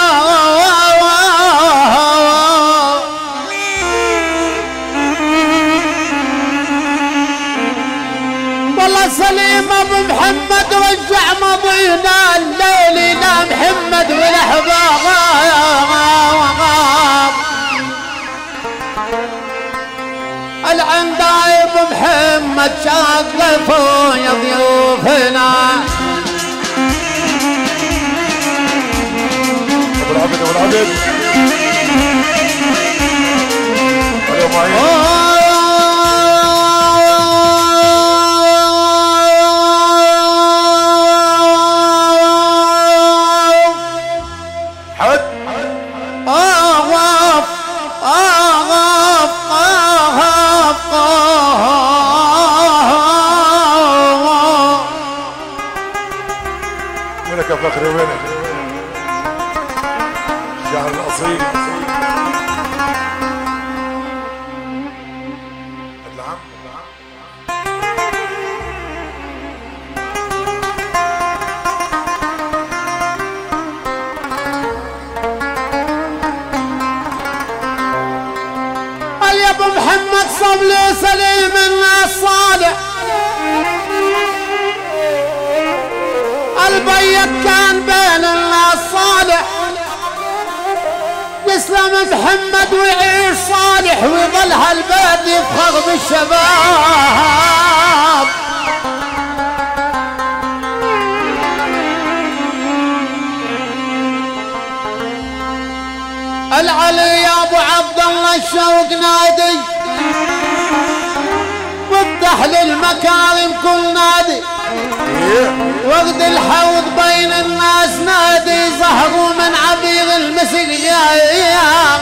والله سليم ابو محمد رجع مضينا الليل لا محمد والاحباب العندايب محمد شغفوا يا ضيوفنا ابو العبد ابو العبد اليوم معين وينك يا فخري وينك الشعر الاصيل العم يا ابو محمد صبلي سليم الناس صالح البيت كان بين الناس صالح يسلم محمد ويعيش صالح ويظل هالبيت يفخر بالشباب العلي يا ابو عبد الله الشوق نادي وافتح للمكارم كل نادي وقت الحوض بين الناس نادي زهروا من عبير المسك يا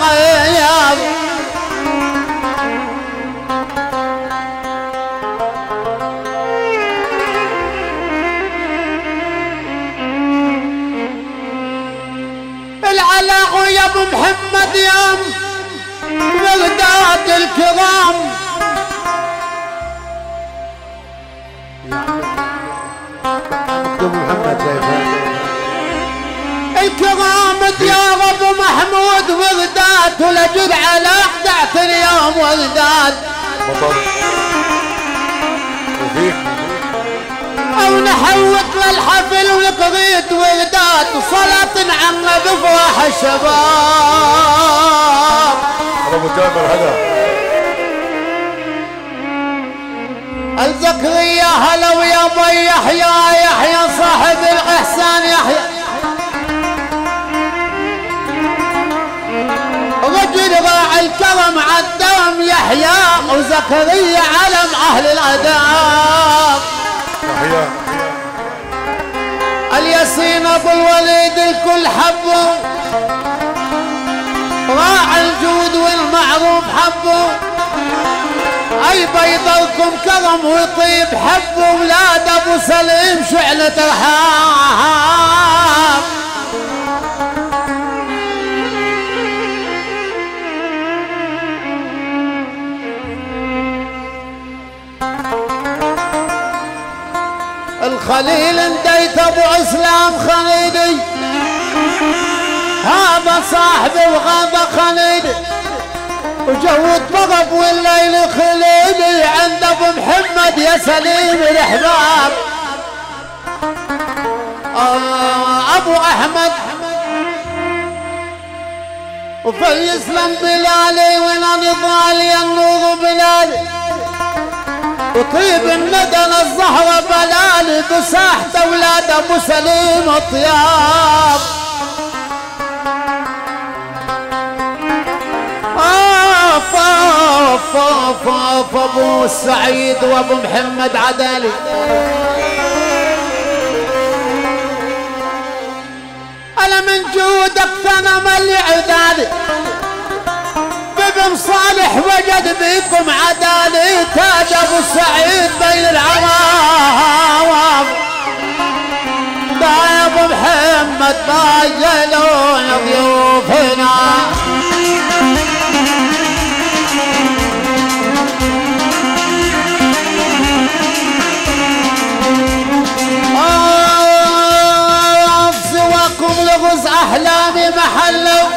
العلاء يا ابو محمد يام بغداد الكرام الكرام ديار ابو محمود بغداد ولجد على 11 يوم بغداد مطر وفيك او نحوط للحفل ونقضيت ولدات وصلاة عم بفرح الشباب ابو تامر هذا الزكريا هلا ويا بي يحيى صاحب الاحسان يحيى رجل راعي الكرم عالدم يحيى وزكريا علم اهل الاداب يحيى ياسين ابو الوليد الكل حبه، راعي الجود والمعروف حبه، اي بيضلكم كرم وطيب حبه، ولاد ابو سليم شعلة رحاب. الخليل انديت ابو اسلام خليدي، هذا صاحبي وغابة خليدي، وجود طرب والليل خليدي، عند ابو محمد يا سليم الاحباب. ابو احمد وفليسلم بلالي ونضالي النور بلالي، وطيب الندى الزهرة بلالي، بساحة اولاد ابو سليم الطياب. ابو السعيد وابو محمد عدالي، انا من جودك ثنا ملي عدالي، بابن صالح وجد بيكم عدالي، تاج ابو السعيد بين العوام. دا يا ابو محمد باجلون ضيوفنا، سواكم لغز احلامي محلو،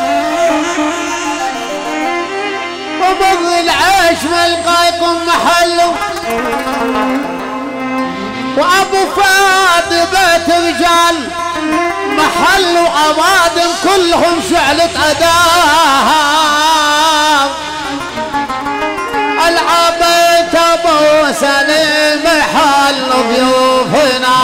وبغ العيش ملقايكم محلو، وابو فاد بيت رجال محل، وأوادم كلهم شعلة أداء. العبيت ابو سليم حل ضيوفنا،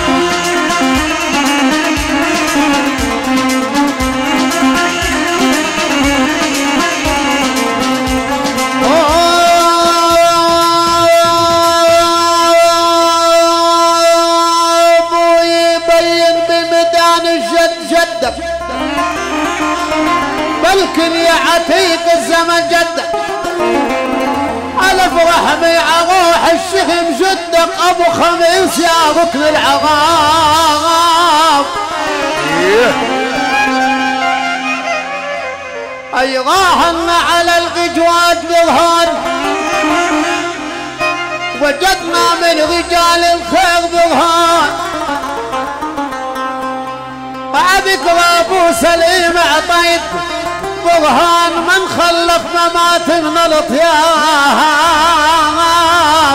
بلكن يا عتيق الزمن جدك، الف رحمي عروح الشخم جدك، ابو خميس يا ركن العغاب. اي راهن على الغجوات برهان، وجدنا من رجال الخير برهان، وعبك ابو سليم اعطيت برهان، من خلف ممات من الاطياب.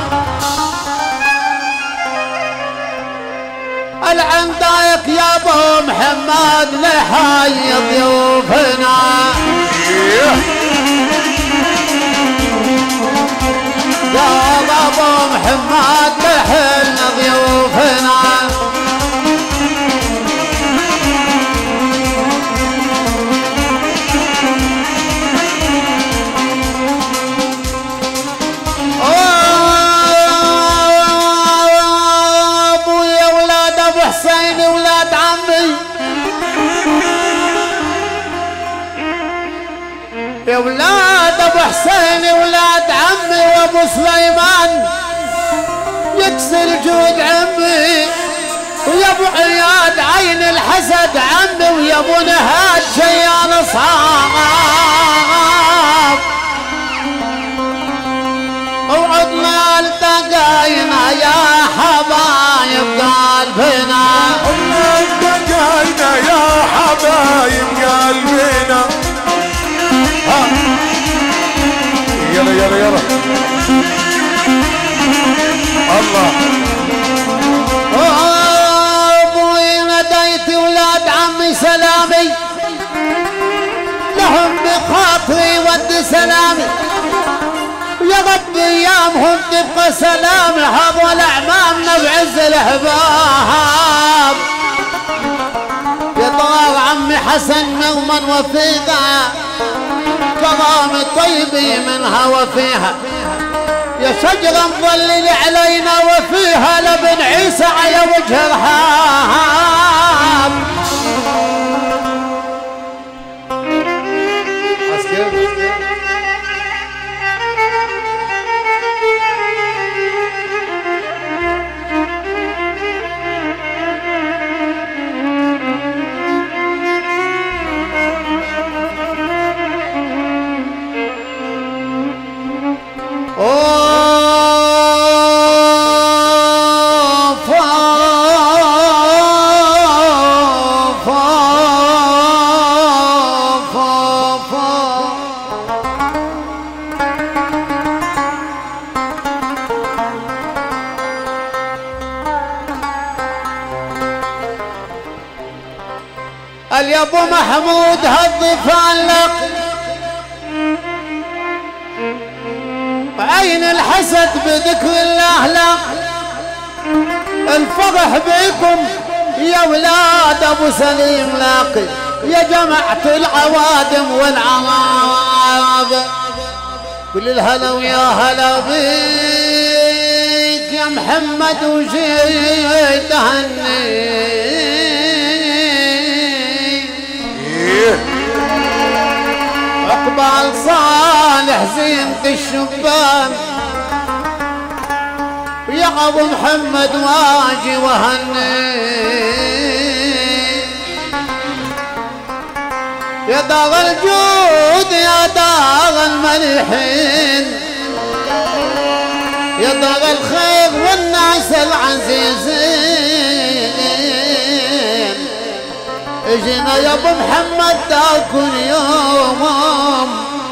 العندايك يا ابو محمد نحيي ضيوفنا، يا ابو محمد نحيي ضيوفنا. يا ولاد ابو حسين ولاد عمي، وابو سليمان يكسر جود عمي، ويا ابو عياد عين الحسد عمي، ويا ابو نهاد شيان صعب. وعدنا التقينا يا حبايب قلبنا، عدنا التقينا يا حبايب قلبنا. يلا يلا يلا الله. ابوي نديت ولاد عمي سلامي، لهم بخاطري ود سلامي، يا رب ايامهم تبقى سلام، هذول اعمامنا بعز الاحباب. يا طلال عمي حسن مغمن وفيقا، كرامي طيبي منها وفيها، يا شجرة مظلل علينا وفيها لبن عيسى على وجه رحاب. يا ابو محمود هالضفان لك عين الحسد بذكر الله لك الفرح بكم يا ولاد ابو سليم لاقي يا جماعة العوادم والعراب كل الهلا ويا هلا بيك يا محمد وجيت تهني عقبال صالح زينة الشبان ويا ابو محمد واجي وهني يا دار الجود يا دار المليحين يا دار الخير والناس العزيزين اجينا يا ابو محمد داركن يوم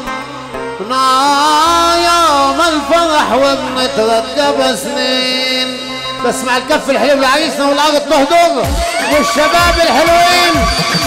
يوم الفرح وبنترقب سنين بسمع الكف الحلو لعريسنا والارض تهدر والشباب الحلوين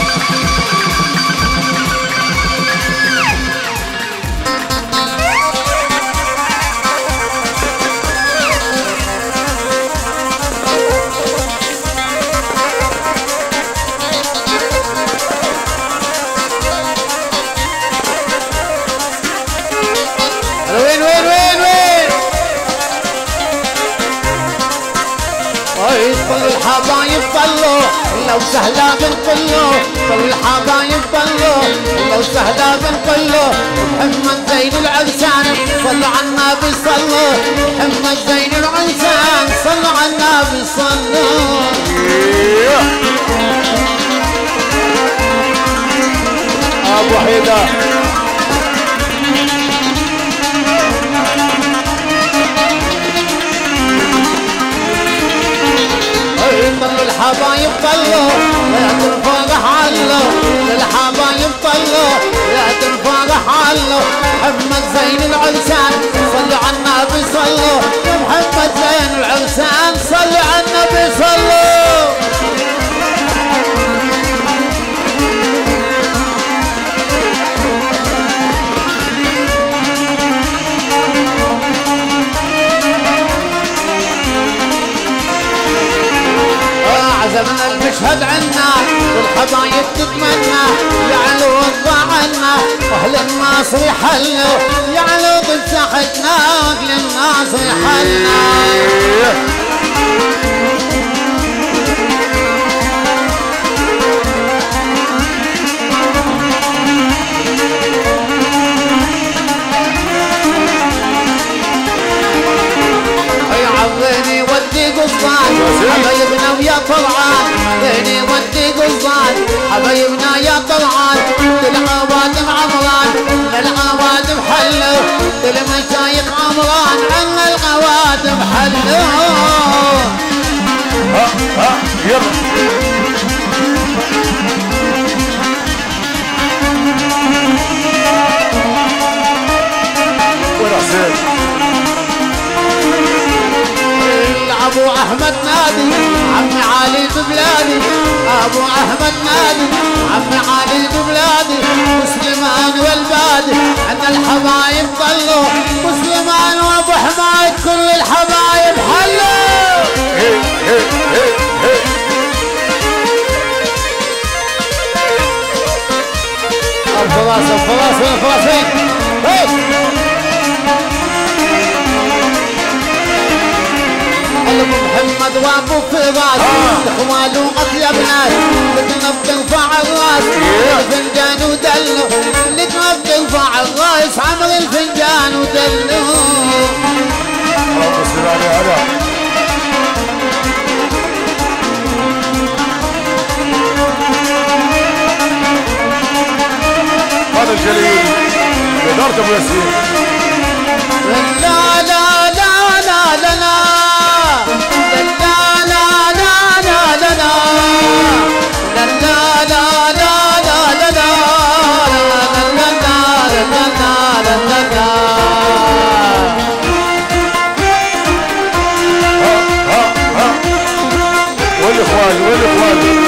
الحبايب طلوا لو سهلا بنقله كل الحبايب طلوا لو سهلا بنقله محمد زين العرسان صلوا على النبي صلوا محمد زين العرسان صلوا على النبي صلوا ابو حيدر طلوا الحبايب طلوا لا تنفرح علوا للحبايب طلوا لا تنفرح علوا محمد زين العرسان صلوا على النبي صلوا يا محمد زين العرسان صلوا على النبي صلوا عزمنا المشهد عنا والحبايب تتمنى يعلو وضعنا واهل الناصر يحلوا يعلو ضد ساحتنا اهل الناصر يحلنا عظيني ودي قصان حبايبنا ويا طلعان عظيني ودي قصان حبايبنا يا طلعان للعوادم عمران للعوادم حلوا للمشايخ عمران عن العوادم حلوا يلا ابو احمد نادي عمي علي ببلادي ابو احمد نادي عمي علي ببلادي مسلمان والبادي عند الحبايب طلوا مسلمان وابو حمايد كل الحبايب حلوا الفراس الفراس وين الفراس وين ابو محمد وابو فراس اخوال واطيب ناس لقنا بترفع الراس الفنجان ودلو لقنا بترفع الراس عمر الفنجان ودلو اللهم صل على هذا الجليل إدارة أبو ياسين. لا لا لا لا لا لا لا لا لا لا لا والاخوان والاخوان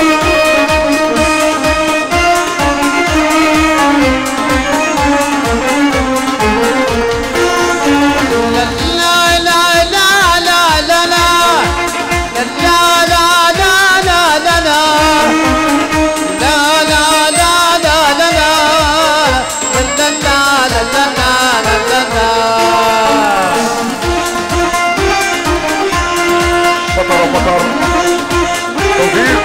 بطر توفيق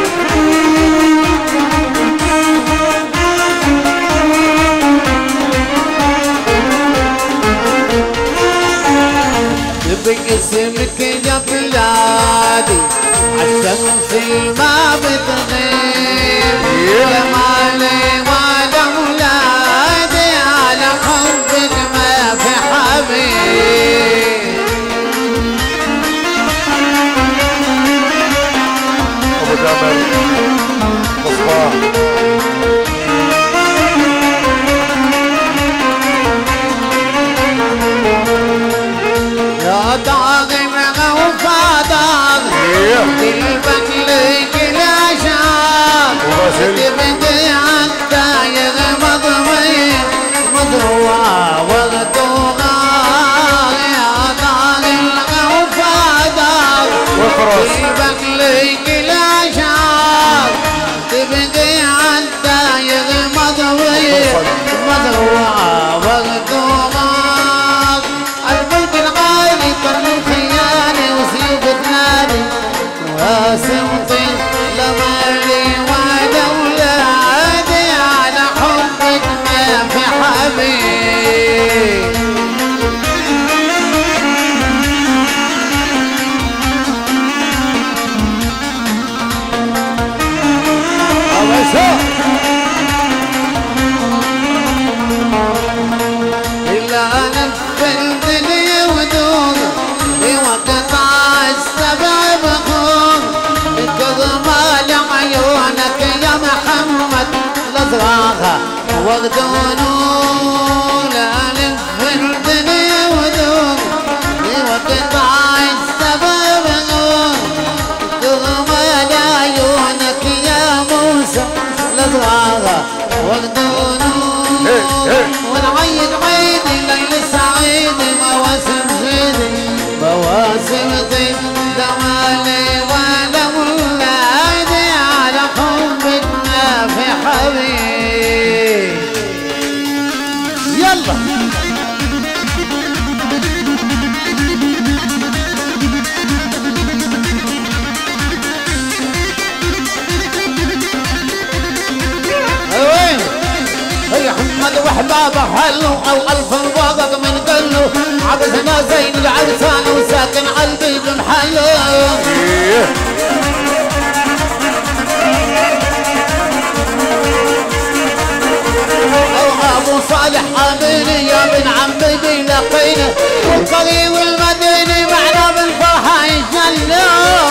باسمك يا بلادي عالشمس ما بتغيب يا مالي ولا ولادي على حبك ما في حبيب ابو جابر مصباح يا داغم وفادار قلبك لك العشاق تبدي عالداير مضمي مضروع وغدوغا يا داغم وفادار قلبك لك العشاق تبدي عالداير مضمي مضروع وغدوغا واسمطي لمالي وعلى اولادي على حبك ما في حبيب إلا أنا في الدنيا ودور وقطع السبع بخور كظمال عيونك يا محمد الأزراق وقت ونور ألف في الدنيا ودور وقطع السبع بخور كظمال عيونك يا موسى الأزراق وقت ونور ونعيد عيدي ليل سعيد مواسم زيدي مواسم طيب دمالي وانا ولادي على حبك ما في حبيب يلا وين يا محمد وحبابه حلو او الف الواقق من قلو عبسنا زين العرسان وساكن قلبي بمحلو او ابو صالح اميني يا بن عمي بيلاقينا والقريب والمديني معنا بالفرحه يجلو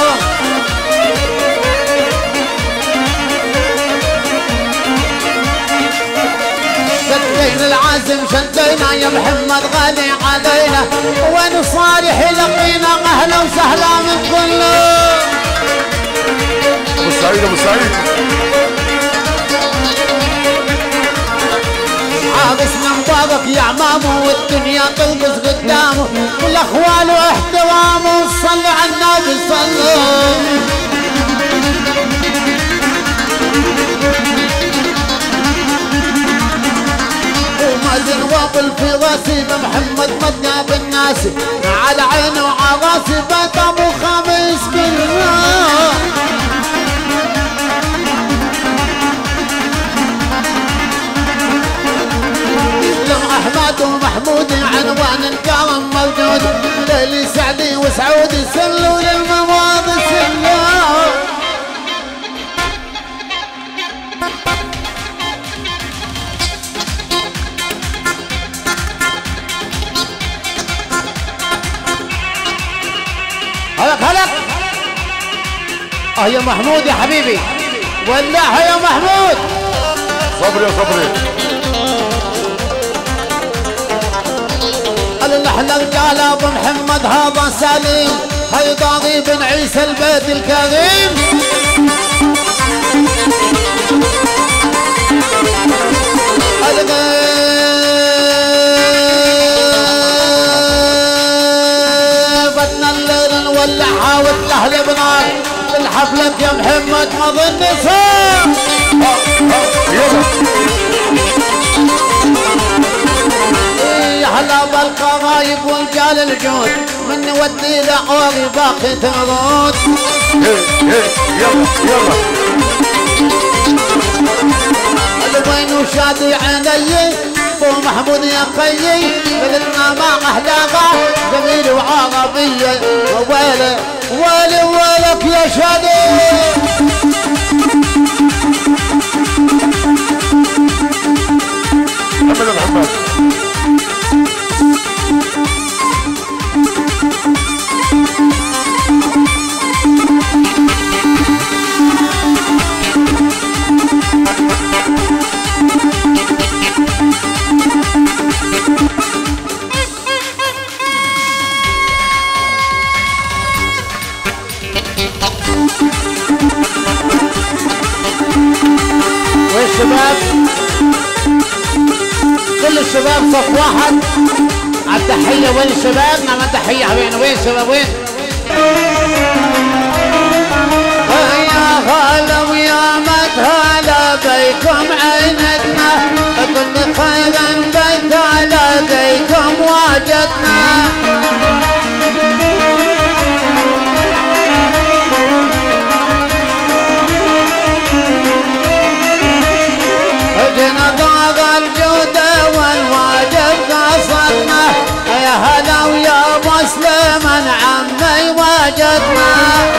شدينا العزم شدينا يا محمد غالي علينا وين صالح لقينا اهلا وسهلا من كله ابو سعيد ابو سعيد عابسنا مبارك يا عمامه والدنيا تلبس قدامه والاخوال واحترامه وصلوا على النبي صلوا الوابل في راسي بمحمد مطياب الناس على عيني وعلى راسي بيت ابو خميس بالله. احمد ومحمود عنوان الكرم موجود ليلي سعدي وسعودي سلوا للمواض سلوا. هلك يا محمود يا حبيبي ولعها يا محمود. صبري يا صبري. اللحن الرجال ابو محمد هذا سليم هي ضاغي بن عيسى البيت الكريم. بدنا الليل نولعها وتلهل بنار بالحفلة يا محمد ما ظن صار. هلا بالقرايب ورجال الجود من نودي لعوري باقي ترود. يلا الوين وشادي عيني ابو محمود يا خيي بلدنا ما احلاقه جميل وعربيه ويلي ويلي ويلك يا شادي. محمد والشباب كل الشباب صف واحد على التحية. وين الشباب؟ نعم التحية حبيبنا. وين الشباب وين؟ يا هلا ويا متهلا بيكم عينتنا كل خير بيت لقيكم واجدنا. جينا ضاغ الجودة والواجب قصدنا يا هلا ويا مسلم عمي واجدنا.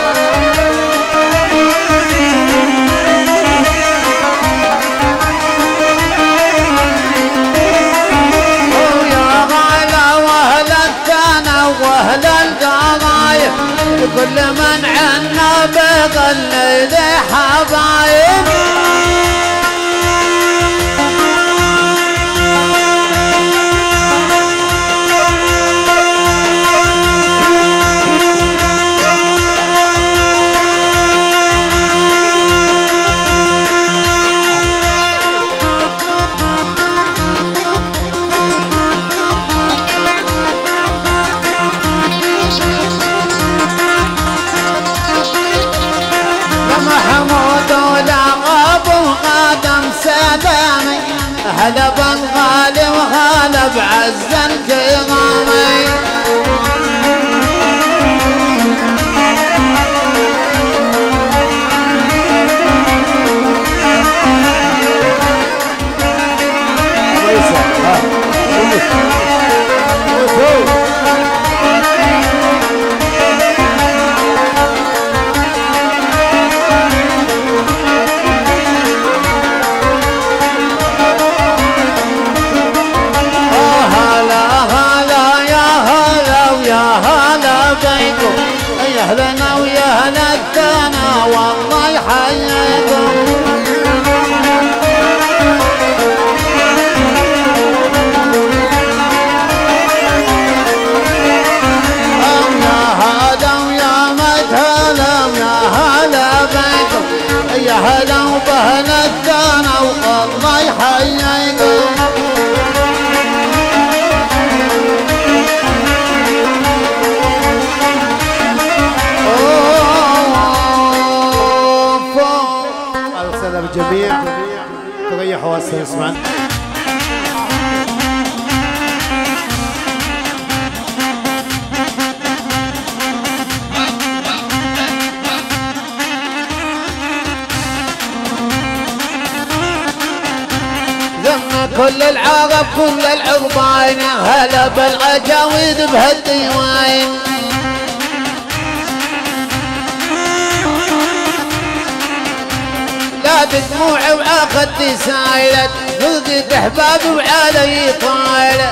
ويا غالا واهل الثنا واهل القرايب كل من عنا بغل ذي حبايب. هلا بنغالي وهلا بعز الكرامي. اهلنا ويا اهل الثنا والله يحييكم. يا هلا ويا مدهلا ويا هلا بيكم يا هلا وبهل الثنا والله يحييكم. الجميع تريحوا هسه اسمعنا. العرب كل العربان هلا بالعجاويد بهالديوان لا بدموعي وعاخدي سايلت فقد احبابي وعلي طايلة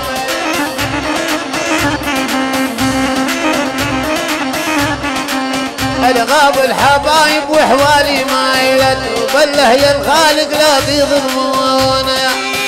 الغاب الحبايب وحوالي مايلت وبله يا الخالق لا بيظلمونا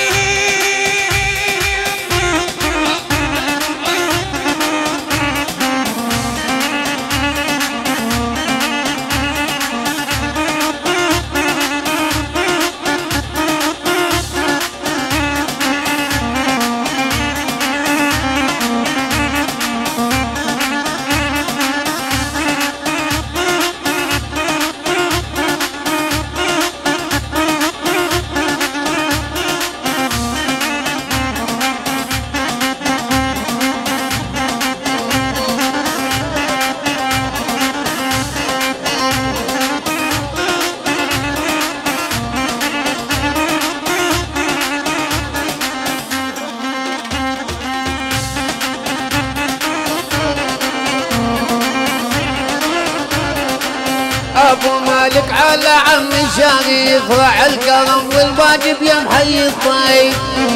ابو مالك على عم شاقي يفرع الكرم والواجب يا محي الطيب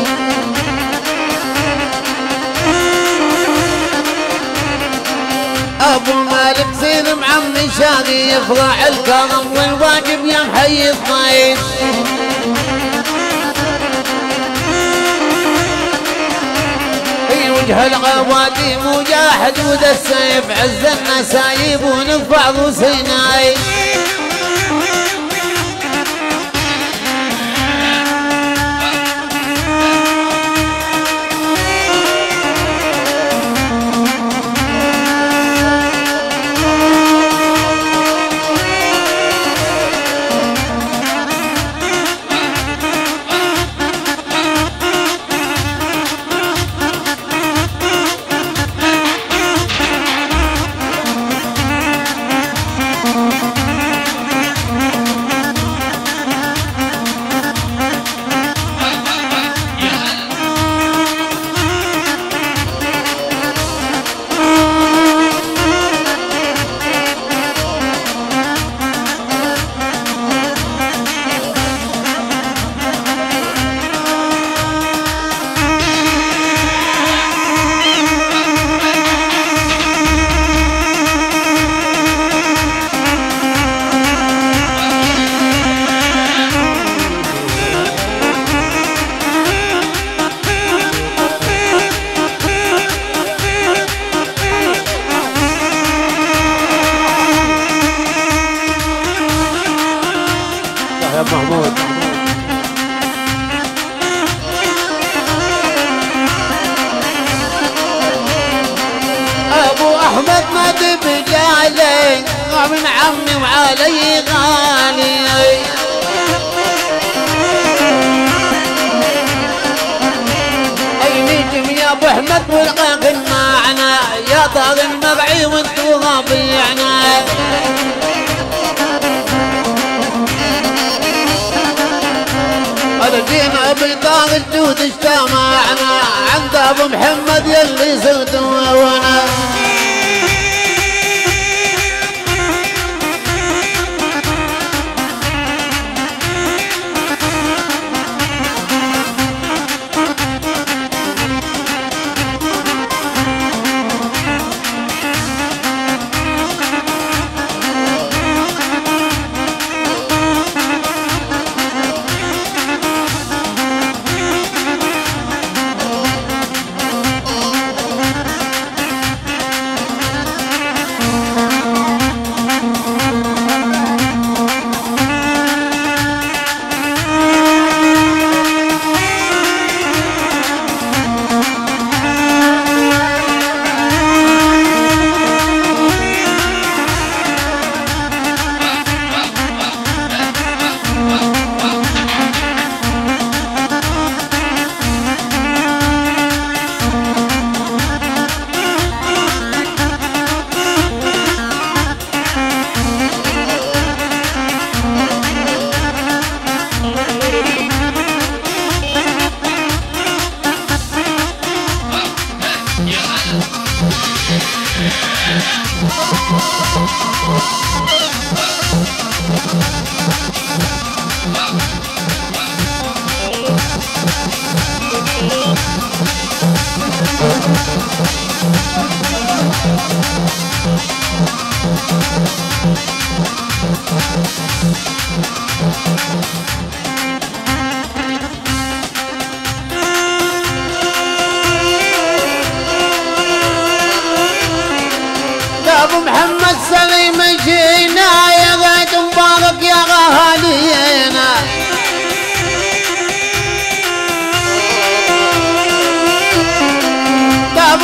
ابو مالك سلم عم شاقي يفرع الكرم والواجب يا محي الطيب في وجه العوادي مجاهد وذا السيف عز النسايب ونفع ذو سيناي محمود ابو احمد ما تبجالي من عمي وعلي غالي اي نجم يا ابو احمد والقاق معنا يا طاغ المرعي وانتو غابيعنا الدين ابي طاغ الجود اجتمعنا عند ابو محمد يلي صرت وانا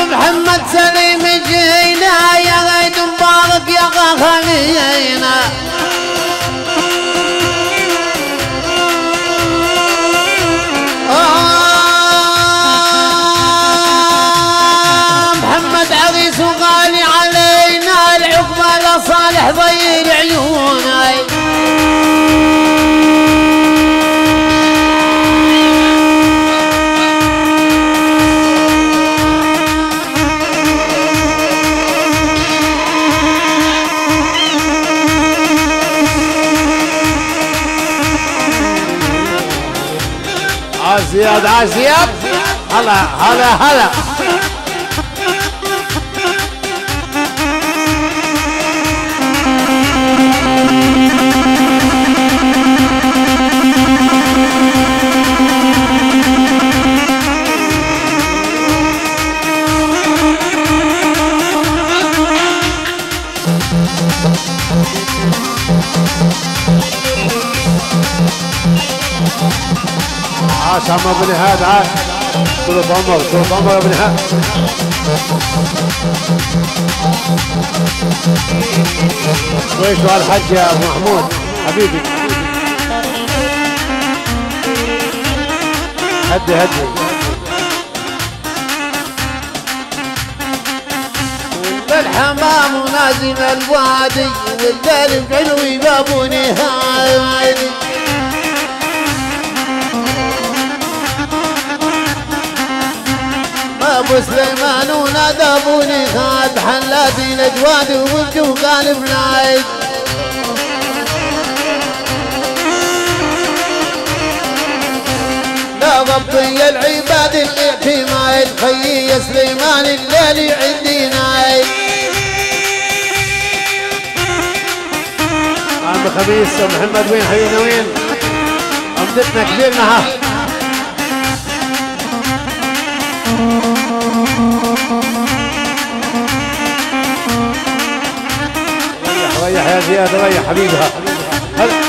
محمد سليم جينا يا غيد مبارك يا خلينا محمد عريس وغالي علينا العقبة لصالح ضير عيونا زياد عزياب هلا هلا هلا عاش عم ابو نهاد عاش طول عمر يا ابو نهاد شوي شو هالحج يا ابو محمود حبيبي هدي الحمام ونازل الوادي والقلب علوي بابو نهاد ابو سليمان ونادى ابو نهاد حلاتي الاجواد ووجه قالب لايد لا ضبطي العباد الاعتماد خيي يا سليمان الليلي عندي نايد عم خميس محمد وين حبيبنا وين عمدتنا كبيرنا ها ريح يا زياد ريح حبيبها هلا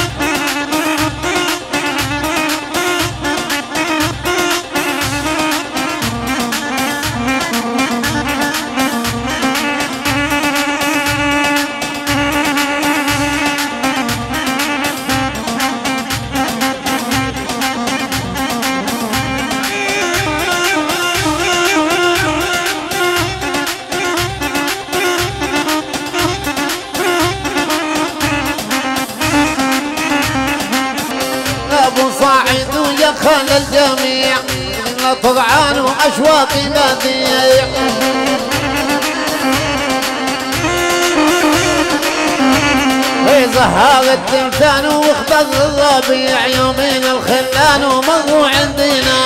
خل الجميع إلا طبعان وأشواقي بديع في زهاق التمثال واخبز الربيع يومين الخلان ومروا عندنا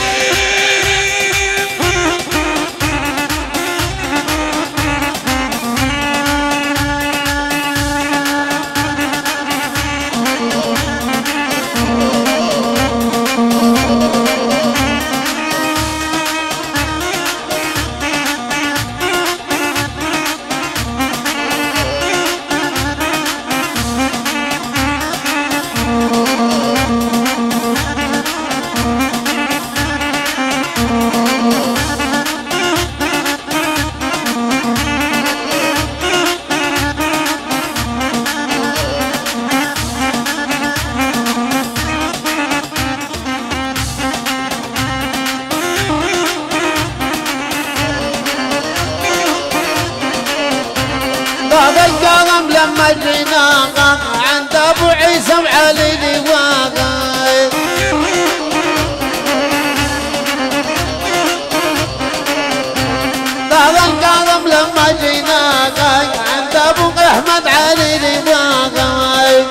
لما جينا عند ابو عيسى وعلي لواقف الكاظم لما جينا عند ابو احمد علي لواقف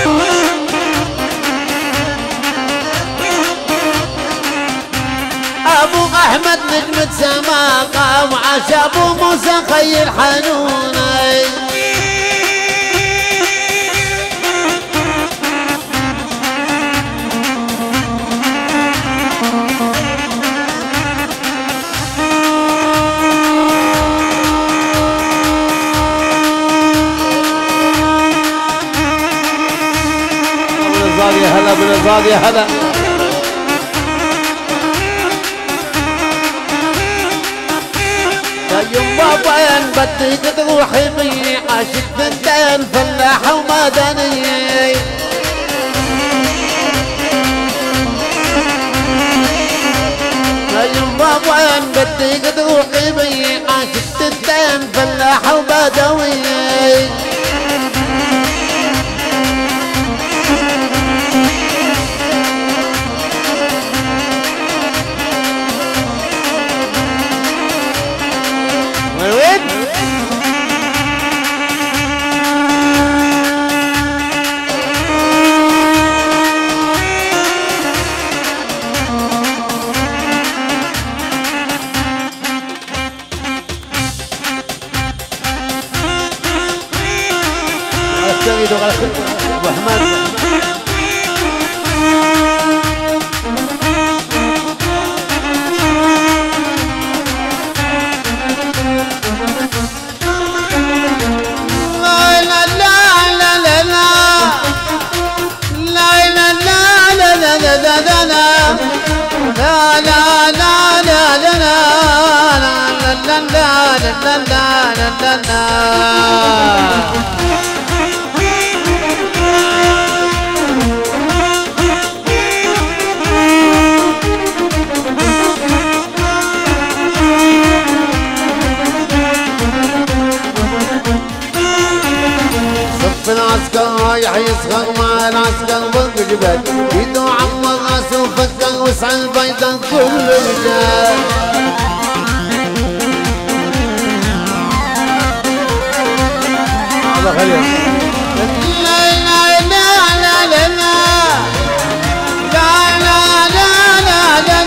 ابو احمد نجمة سماقه وعاش ابو موسى خي الحنوني يا هلا بالنظام يا هلا بدك تروحي بي عاشق بنتين فلاحة ومدنية يما وين بدك تروحي بي عاشق بنتين فلاحة وبدوية ابو احمد العسكر رايح يسخر مع العسكر بالجبال ايده عمر راسه وفكر وسع البيضة كل رجال الله خير لا لا لا لا لا لا لا لا لا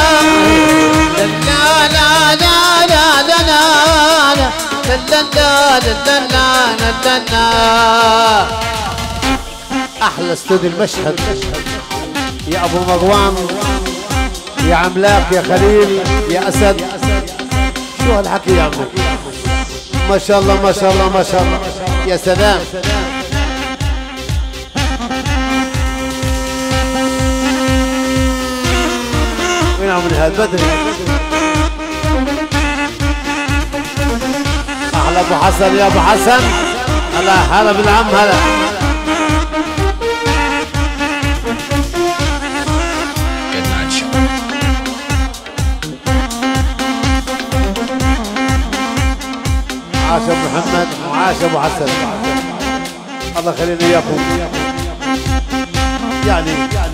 لا احلى استوديو المشهد يا ابو مروان يا عملاق يا خليل يا اسد شو هالحكي يا عمو ما شاء الله ما شاء الله ما شاء الله يا سلام وين عمو نهاد بدري احلى ابو حسن يا ابو حسن هلا بالعم هلا عاش ابو محمد وعاش ابو حسن الله يخلينا اياكم يعني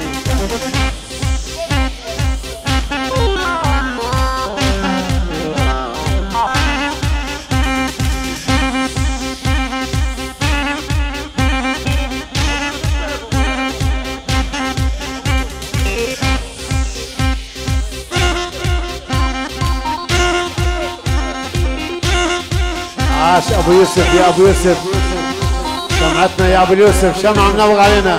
عاش ابو يوسف يا ابو يوسف شمعتنا يا ابو يوسف شمعة منور علينا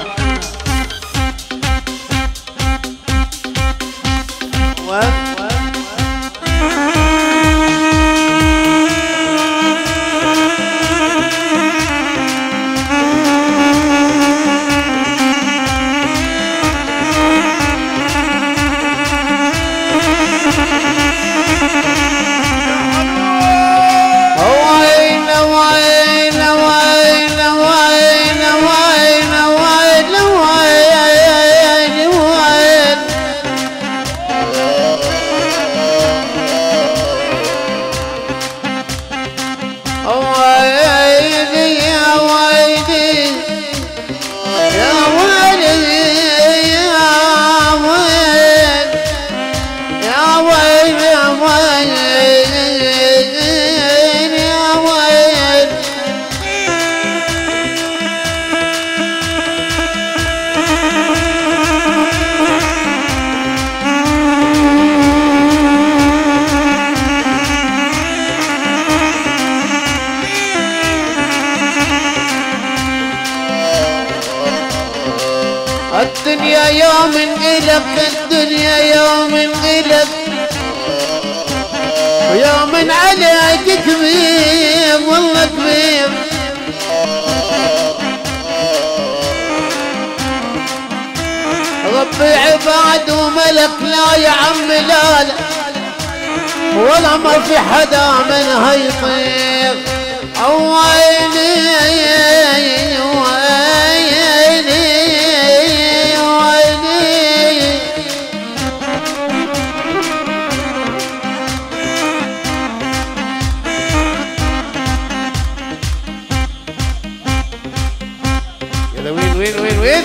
الدنيا يوم انقلب الدنيا يوم انقلب ويوم عليك كبير والله كبير ربي عباد وملك لا يا عم لا لا ولا ما في حدا منها يطير. ويلي ويلي ويلي يلا وين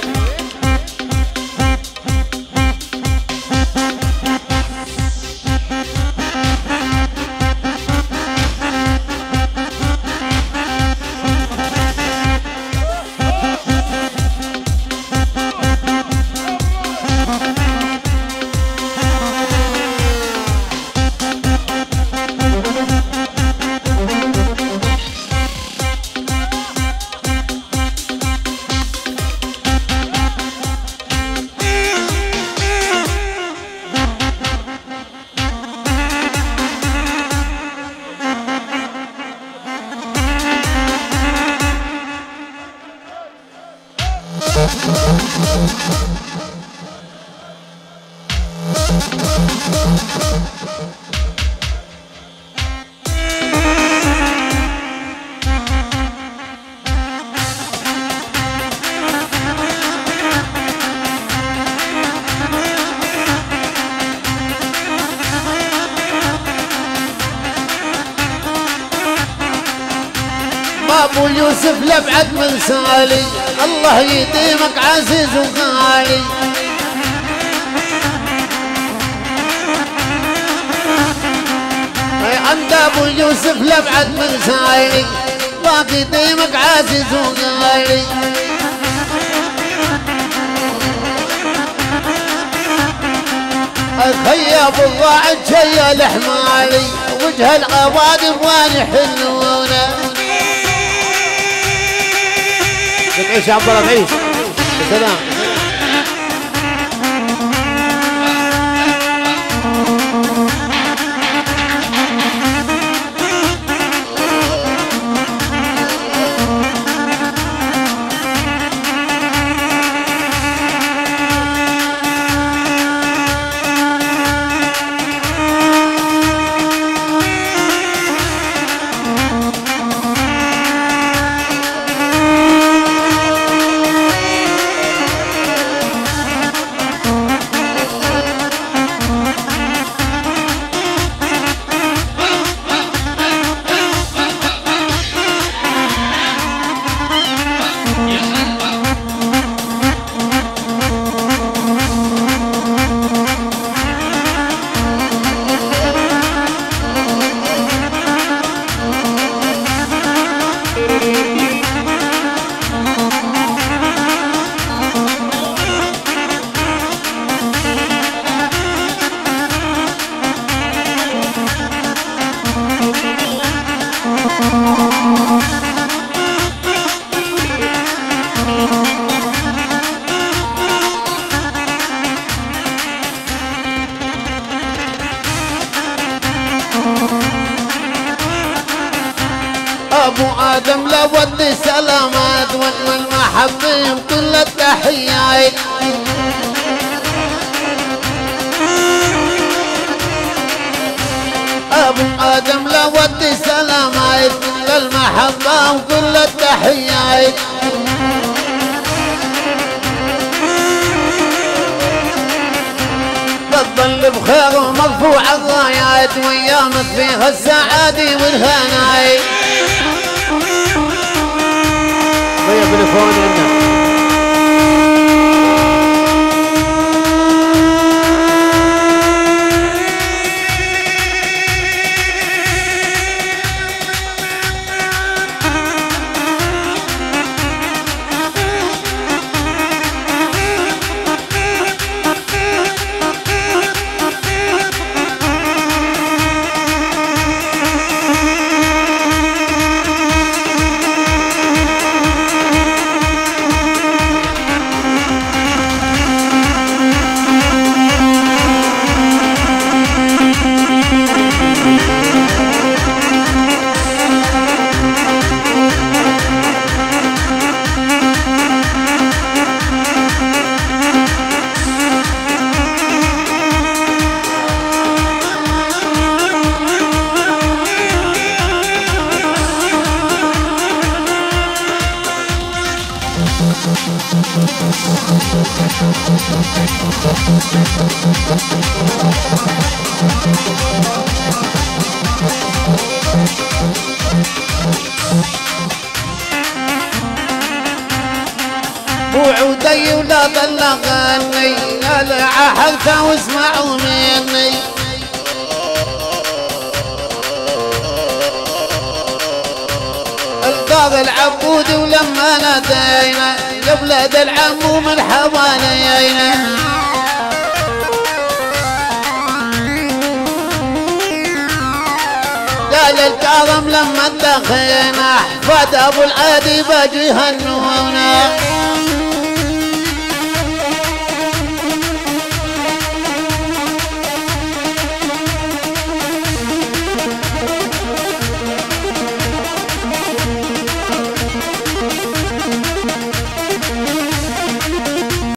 ابو يوسف لبعد من سالي، الله يديمك عزيز وغالي. عند ابو يوسف لبعد من سالي، الله يديمك عزيز وغالي. الخياب الضاعت شيا الحمالي، وجه العوادم وين يحلونه. تعيش يا عبد الله تعيش. سلام. ابو ادم لودي سلامات والمحبين كل التحيات. ابو ادم لودي سلامات كل المحبه وكل التحيات. تظل بخير ومرفوع الرايات وايامك فيها السعادة والهناي. طيب تليفون عندنا. وعودي ولا بلغني لا عهدت واسمعوا مني القاضي العبود ولما نادينا يا بلاد العم مرحبا علينا قال الكاظم لما دخينا فات ابو العادي باجي هنونا